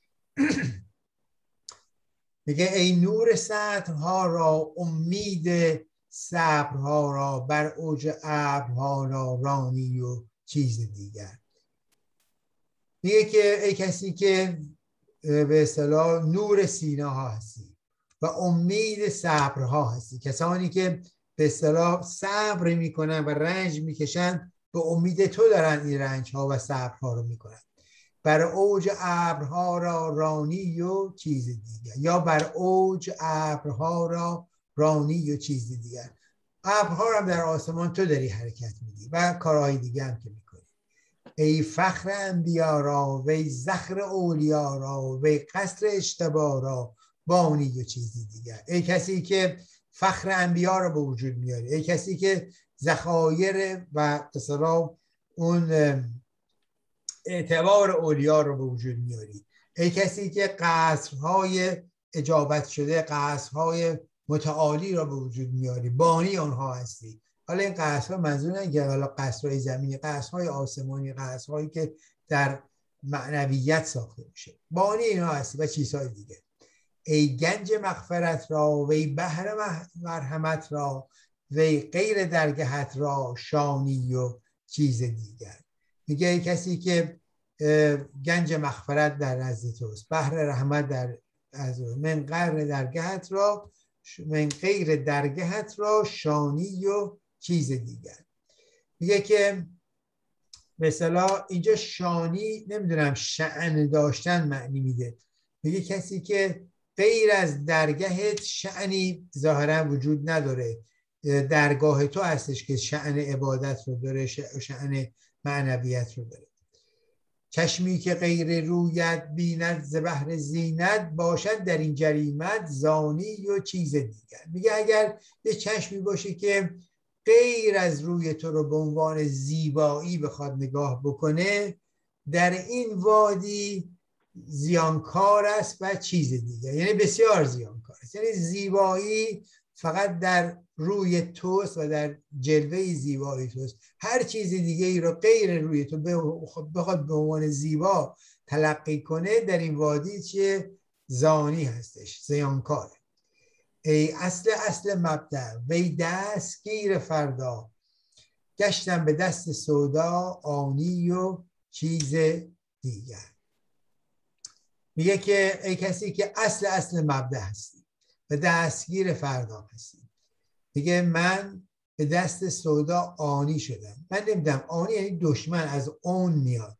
میگه ای نور سطرها را، امید صبرها را، بر اوج ابرها را رانی و چیز دیگر. میگه که ای کسی که به اصطلاح نور سینه ها هستی و امید صبرها هستی. کسانی که به اصطلاح صبر میکنن و رنج میکشن به امید تو دارن این رنج ها و صبرها رو میکنن. بر اوج ابرها را رانی و چیز دیگر، یا بر اوج ابرها را رانی و چیز دیگر. ابرها را در آسمان تو داری حرکت میدی و کارهای دیگه هم که میکنی. ای فخر انبیا را، وی زخر اولیا را، وی قصر اشتباه را بانی و چیزی دیگر. ای کسی که فخر انبیا را به وجود میاری، ای کسی که ذخایر و اصلا اون اعتبار اولیا رو به وجود میاری، ای کسی که قصرهای اجابت شده، قصرهای متعالی را به وجود میاری، بانی آنها هستی. حالا این قصرها منظور نه که حالا قصرهای زمینی، قصرهای آسمانی، قصرهایی که در معنویت ساخته میشه، بانی اینها هستی و چیزهای دیگه. ای گنج مغفرت را، وی بحر مرحمت را، وی غیر درگهت را شانی و چیز دیگر. میگه ای کسی که گنج مغفرت در نزد توست، بحر رحمت در از من غیر درگهت را، من غیر درگهت را شانی و چیز دیگر. میگه که مثلا اینجا شانی نمیدونم شأن داشتن معنی میده. میگه کسی که غیر از درگهت شأنی ظاهرا وجود نداره، درگاه تو هستش که شأن عبادت رو داره، شأن معنویت رو داره. چشمی که غیر رویت بیند ز بهر زینت، باشد در این جریمت زانی و چیز دیگر. میگه اگر یه چشمی باشه که غیر از روی تو رو به عنوان زیبایی بخواد نگاه بکنه، در این وادی زیانکار است و چیز دیگر، یعنی بسیار زیانکار است. یعنی زیبایی فقط در روی توست و در جلوه زیبایی توست. هر چیز دیگه ای رو غیر روی تو بخواد به عنوان زیبا تلقی کنه، در این وادی چه زانی هستش، زیانکاره. ای اصل مبدأ، وی دستگیر فردا، گشتم به دست سودا آنی و چیز دیگر. میگه که ای کسی که اصل مبدأ هستی و دستگیر فردا هستی. میگه من به دست سودا آنی شدم. من نمیدونم آنی یعنی دشمن، از اون میاد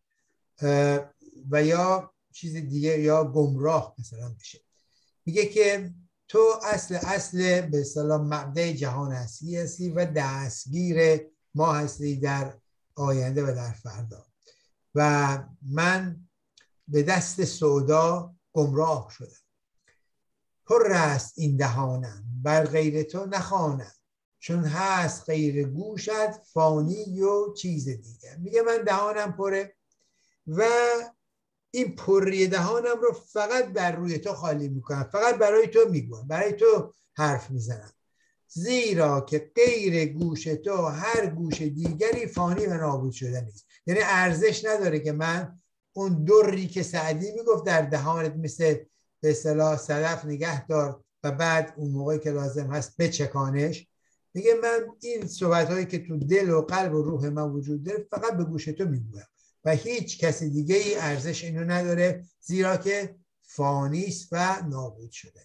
و یا چیز دیگه، یا گمراه مثلا بشه. میگه که تو اصل به اصطلاح مبدأ جهان هستی و دستگیر ما هستی در آینده و در فردا. و من به دست سودا گمراه شدم. پر است این دهانم، بر غیر تو نخوانم، چون هست غیر گوشت فانی و چیز دیگر. میگه من دهانم پره و این پری دهانم رو فقط بر روی تو خالی میکنم، فقط برای تو میگویم، برای تو حرف میزنم، زیرا که غیر گوش تو هر گوش دیگری فانی و نابود شده نیست. یعنی ارزش نداره که من اون دری که سعدی میگفت در دهانت مثل به اصطلاح صدف نگه دار و بعد اون موقعی که لازم هست بچکانش. میگه من این صحبت‌هایی که تو دل و قلب و روح من وجود داره فقط به گوش تو میگویم و هیچ کسی دیگه ای ارزش اینو نداره، زیرا که فانیست و نابود شده.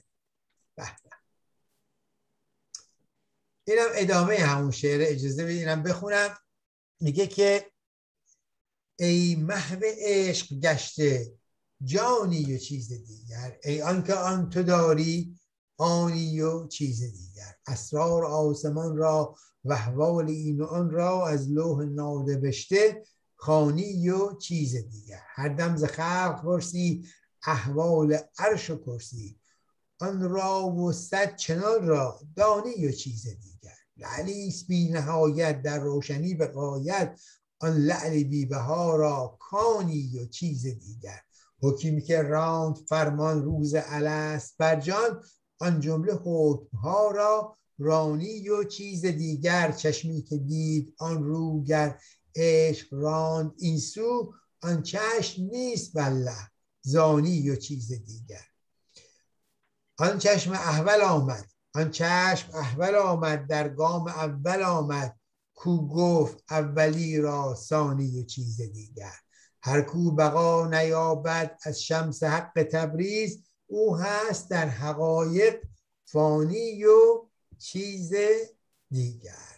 اینم ادامه همون شعر، اجازه بدینم بخونم. میگه که ای محو عشق گشته جانی و چیز دیگر، ای آنکه آن تو داری آنی و چیز دیگر. اسرار آسمان را و احوال این و آن را، از لوح نانوشته خوانی و چیز دیگر. هر دم ز خلق پرسی احوال عرش و کرسی، آن را و صد چنان را دانی و چیز دیگر. لعلیست بی نهایت در روشنی به غایت، آن لعل بی بها را کانی و چیز دیگر. حکمی که راند فرمان روز الست بر جان، آن جمله حکمها را رانی و چیز دیگر. چشمی که دید آن رو گر عشق راند این سو، آن چشم نیست والله زانی و چیز دیگر. آن چشم احول آمد، آن چشم احول آمد، در گام اول آمد، کو گفت اولی را ثانی و چیز دیگر. هر کو بقا نیابد از شمس حق تبریز، او هست در حقایق فانی و چیز دیگر.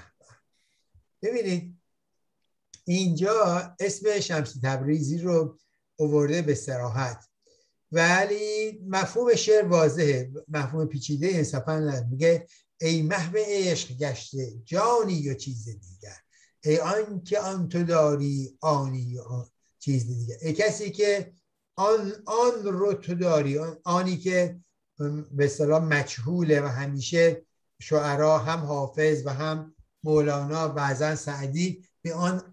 ببینید اینجا اسم شمس تبریزی رو آورده به صراحت، ولی مفهوم شعر واضحه، مفهوم پیچیده انصافا نداره. میگه ای محو عشق گشته جانی و چیز دیگر، ای آن که آن تو داری آنی و چیز دیگر. ای کسی که آن رو تو داری، آنی که به اصطلاح مجهوله و همیشه شعرا هم حافظ و هم مولانا بعضا سعدی به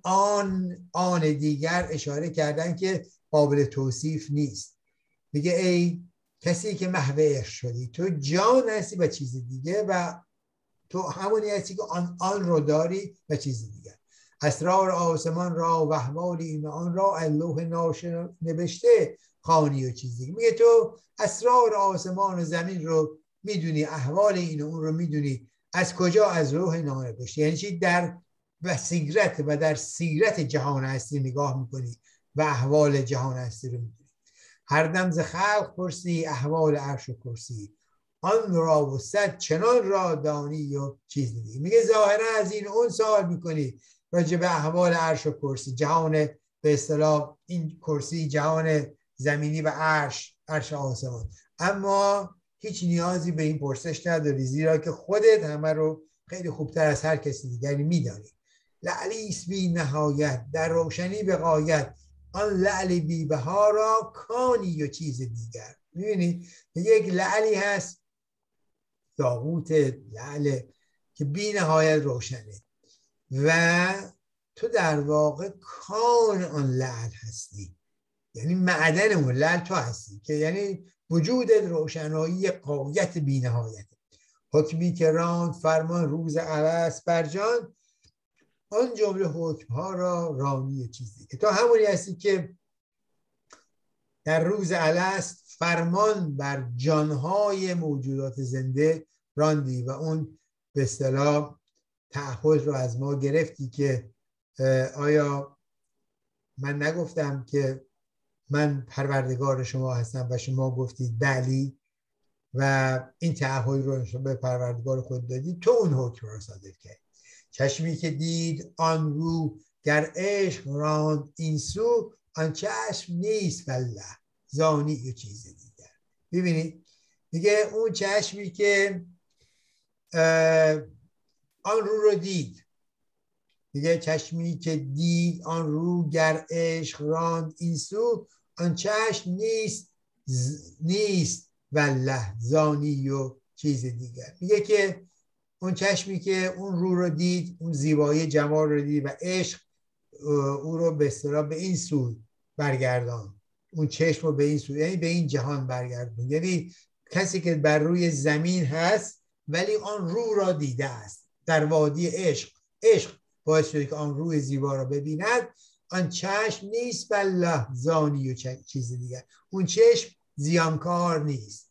آن دیگر اشاره کردن که قابل توصیف نیست. میگه ای کسی که محو عشق شدی، تو جان هستی و چیز دیگه، و تو همونی هستی که آن رو داری و چیز دیگه. اسرار آسمان را و احوال این آن را اللوح نوشته خوانی و چیز دیگه. میگه تو اسرار آسمان و زمین رو میدونی، احوال این و اون رو میدونی. از کجا؟ از لوح نانوشته. یعنی چی؟ در بصیرت و در سیرت جهان هستی نگاه میکنی و احوال جهان هستی رو میدونی. هر دم ز خلق پرسی احوال عرش و کرسی، آن را و صد چنان را دانی و چیز دیگه. میگه ظاهرا از این اون سوال میکنی راجع به احوال عرش و کرسی، جهان به اصطلاح این کرسی جهان زمینی و عرش آسمان، اما هیچ نیازی به این پرسش نداری، زیرا که خودت همه رو خیلی خوبتر از هر کسی دیگری میدانی. لعلیست بی نهایت در روشنی به غایت، آن لعل بی بها را کانی و چیز دیگر. میبینید یک لعلی هست، یاقوت لعل که بی نهایت روشنه و تو در واقع کان آن لعل هستی، یعنی معدن اون لعل تو هستی، که یعنی وجودت روشنایی غایت بی نهایت. حکمی که راند فرمان روز الست بر جان، آن جمله حکم ها را رانی چیزی. که تو همونی هستی که در روز الست فرمان بر جانهای موجودات زنده راندی و اون به اصطلاح تعهد رو از ما گرفتی که آیا من نگفتم که من پروردگار شما هستم و شما گفتید بلی، و این تعهد رو شما به پروردگار خود دادی، تو اون حکم رو صادر کردی. چشمی که دید آن رو گر عشق راند این سو، آن چشم نیست والله زانی و چیز دیگر. ببینید میگه اون چشمی که آن رو دید، میگه چشمی که دید آن رو گر عشق راند این سو، آن چشم نیست والله زانی و چیز دیگر. میگه که اون چشمی که اون رو دید، اون زیبایی جمال رو دید و عشق او رو به اصطلاح به این سو برگردان، اون چشم رو به این سو، یعنی به این جهان برگردون. یعنی کسی که بر روی زمین هست ولی آن رو را دیده است در وادی عشق باعث شده که آن روی زیبا را ببیند. آن چشم نیست بالله زانی و چیز دیگر. اون چشم زیانکار نیست،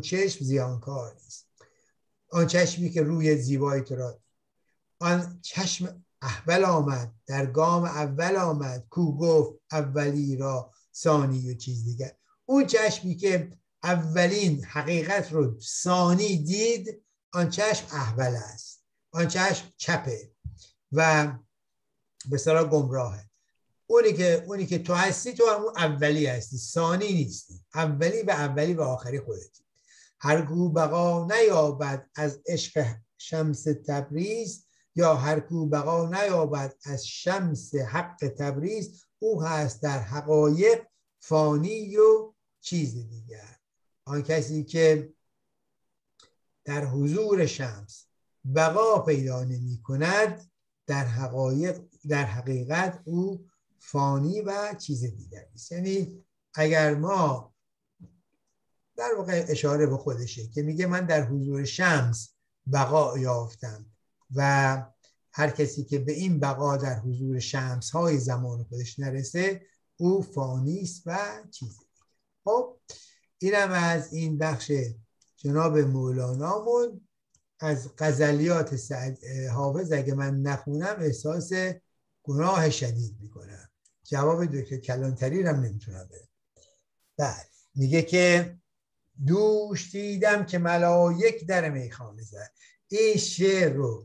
آن چشمی که روی زیبایی تو را، آن چشم احول آمد در گام اول آمد، کو گفت اولی را ثانی و چیز دیگر. اون چشمی که اولین حقیقت رو ثانی دید، آن چشم احول است، آن چشم چپه و به اصطلاح گمراهه. اونی که تو هستی، تو همون اولی هستی، ثانی نیستی، اولی و آخری خودتی. هر کو بقا نیابد از عشق شمس تبریز، یا هر کو بقا نیابد از شمس حق تبریز، او هست در حقایق فانی و چیز دیگر. آن کسی که در حضور شمس بقا پیدا نمی کند، در حقیقت او فانی و چیز دیگر است. یعنی اگر ما در واقع اشاره به خودشه که میگه من در حضور شمس بقا یافتم، و هر کسی که به این بقا در حضور شمس های زمان خودش نرسه او فانی است و چیز دیگر. خب اینم از این بخش جناب مولانامون. از غزلیات حافظ اگه من نخونم احساس گناه شدید میکنم، جواب دکتر کلانتری رو هم نمیتونم بدم. بله میگه که دوش دیدم که ملائک در میخانه زد. این شعر رو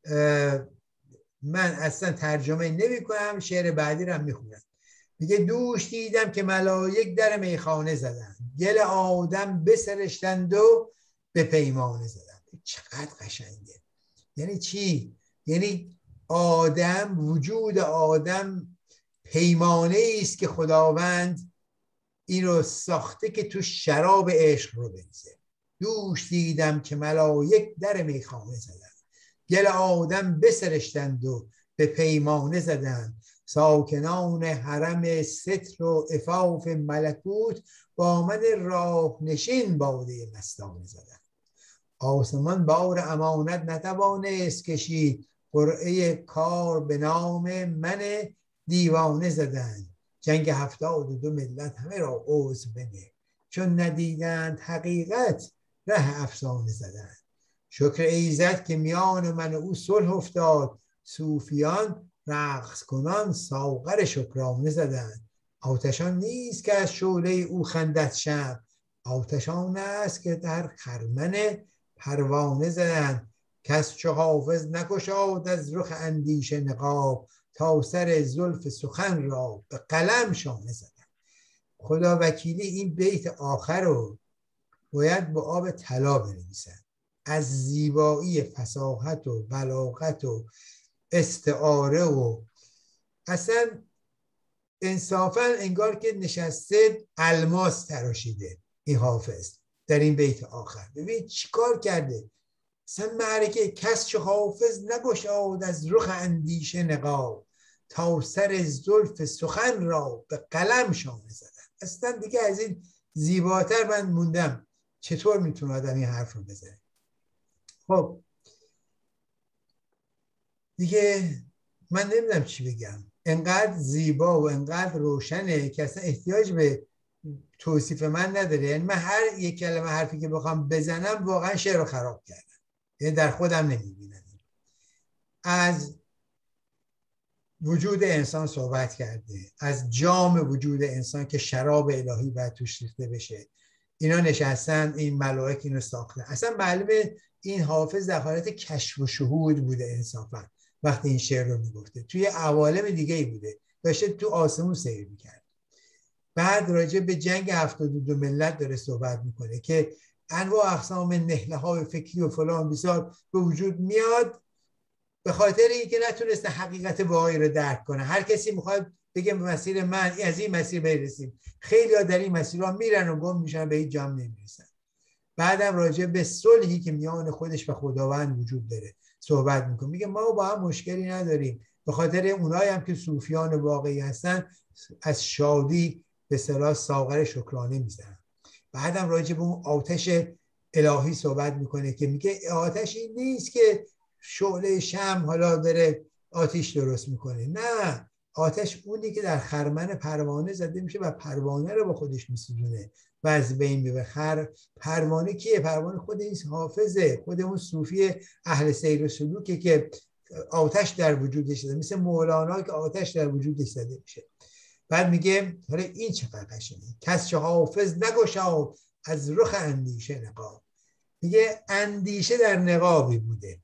من اصلا ترجمه نمی کنم، شعر بعدی رو هم میخونم. میگه دوش دیدم که ملائک در میخانه زدن، گل آدم بسرشتند و به پیمانه زدن. چقدر قشنگه. یعنی چی؟ یعنی آدم، وجود آدم پیمانه است که خداوند این رو ساخته که تو شراب عشق رو بریزه. دوش دیدم که ملائک در میخانه زدن، گل آدم بسرشتند و به پیمانه زدند. ساکنان حرم ستر و عفاف ملکوت با من راه نشین باده مستانه زدند. آسمان بار امانت نتوانست کشید، قرعه کار به نام من دیوانه زدند. جنگ 72 ملت همه را عضو بنه، چون ندیدند حقیقت ره افسانه زدند. شکر ایزد که میان من و او صلح افتاد، صوفیان رقص کنان ساغر شکرانه زدند. آتشان نیست که از شعله او خندد شمع، آتشان است که در خرمن پروانه زدند. کس چو حافظ نگشاد از رخ اندیشه نقاب، تا سر زلف سخن را به قلم شانه زدند. خدا وکیلی این بیت آخر رو باید با آب طلا بنویسن. از زیبایی، فصاحت و بلاغت و استعاره و اصلا انصافا انگار که نشسته الماس تراشیده این حافظ در این بیت آخر. ببین چیکار کرده. اصلا معرکه کس چه حافظ نگشاد از رخ اندیشه نقاب، تا سر زلف سخن را به قلم شانه زدن. اصلا دیگه از این زیباتر من موندم چطور میتونه آدم این حرف رو بزنه. خب دیگه من نمیدونم چی بگم. انقدر زیبا و انقدر روشنه که اصلا احتیاج به توصیف من نداره. یعنی من هر یک کلمه حرفی که بخوام بزنم واقعا شعر رو خراب کردم، یعنی در خودم نمیبینم. از وجود انسان صحبت کرده، از جام وجود انسان که شراب الهی باید توش ریخته بشه. اینا نشستن، این ملائک اینو ساختن. اصلا معلومه این حافظ در حالت کشف و شهود بوده انصافا وقتی این شعر رو میگفته. توی عوالم دیگه ای بوده، داشته تو آسمون سیر میکرد. بعد راجع به جنگ 72 ملت داره صحبت میکنه که انواع اقسام نهله های فکری و فلان بیسار به وجود میاد به خاطر اینکه نتونسته حقیقت بهایی رو درک کنه. هر کسی میخواد بگه مسیر من از این مسیر برسیم. خیلی ها در این مسیرها میرن و گم میشن، به این جام نمیرسن. بعدم راجع به صلحی که میان خودش و خداوند وجود داره صحبت میکنه. میگه ما با هم مشکلی نداریم، به خاطر اونایی هم که صوفیان واقعی هستن از شادی به اصطلاح ساغر شکرانه میزنن. بعدم راجع به اون آتش الهی صحبت میکنه که میگه آتش این نیست که شعله شمع حالا داره آتش درست میکنه، نه، آتش اونی که در خرمن پروانه زده میشه و پروانه رو با خودش میسوزونه و از بین میبره. پروانه کیه؟ پروانه خود این حافظه، خود اون صوفی اهل سیر و سلوکه که آتش در وجودش زده، مثل مولانا که آتش در وجودش زده میشه. بعد میگه حالا این چقدر قشنگه، کس چه حافظ نگشاد از رخ اندیشه نقاب. میگه اندیشه در نقابی بوده،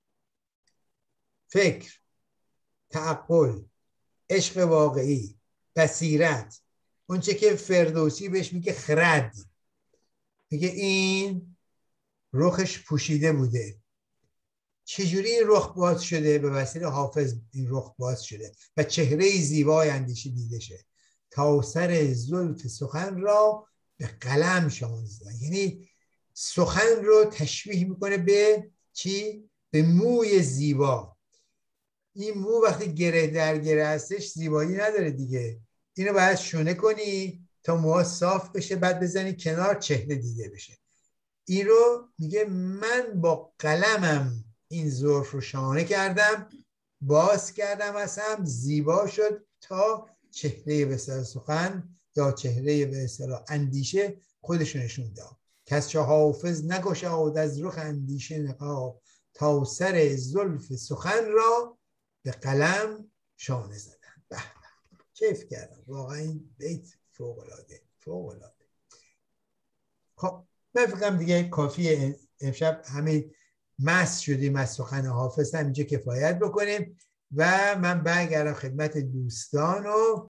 فکر، تعقل، عشق واقعی، بصیرت، اونچه که فردوسی بهش میگه خرد. میگه این رخش پوشیده بوده. چجوری این رخ باز شده؟ به وسیله حافظ این رخ باز شده و چهره زیبای اندیشه دیده شه. تا سر زلف سخن را به قلم شانه زدن. یعنی سخن رو تشبیه میکنه به چی؟ به موی زیبا. این مو وقتی گره در گره هستش زیبایی نداره دیگه. اینو باید شونه کنی تا موها صاف بشه، بعد بزنی کنار چهره دیده بشه. این رو میگه من با قلمم این ظرف رو شانه کردم، باز کردم، از هم زیبا شد تا چهره به اصطلاح سخن یا چهره به اصطلاح اندیشه خودش نشون داد. کس چه حافظ نگشاد از رخ اندیشه نقاب، تا سر زلف سخن را به قلم شانه زدن. به کیف کردم واقعا. این بیت فوق‌العاده. خب من فکرم دیگه کافیه امشب همین مست شدیم از سخن حافظ، هم اینجا کفایت بکنیم و من برگردم خدمت دوستان و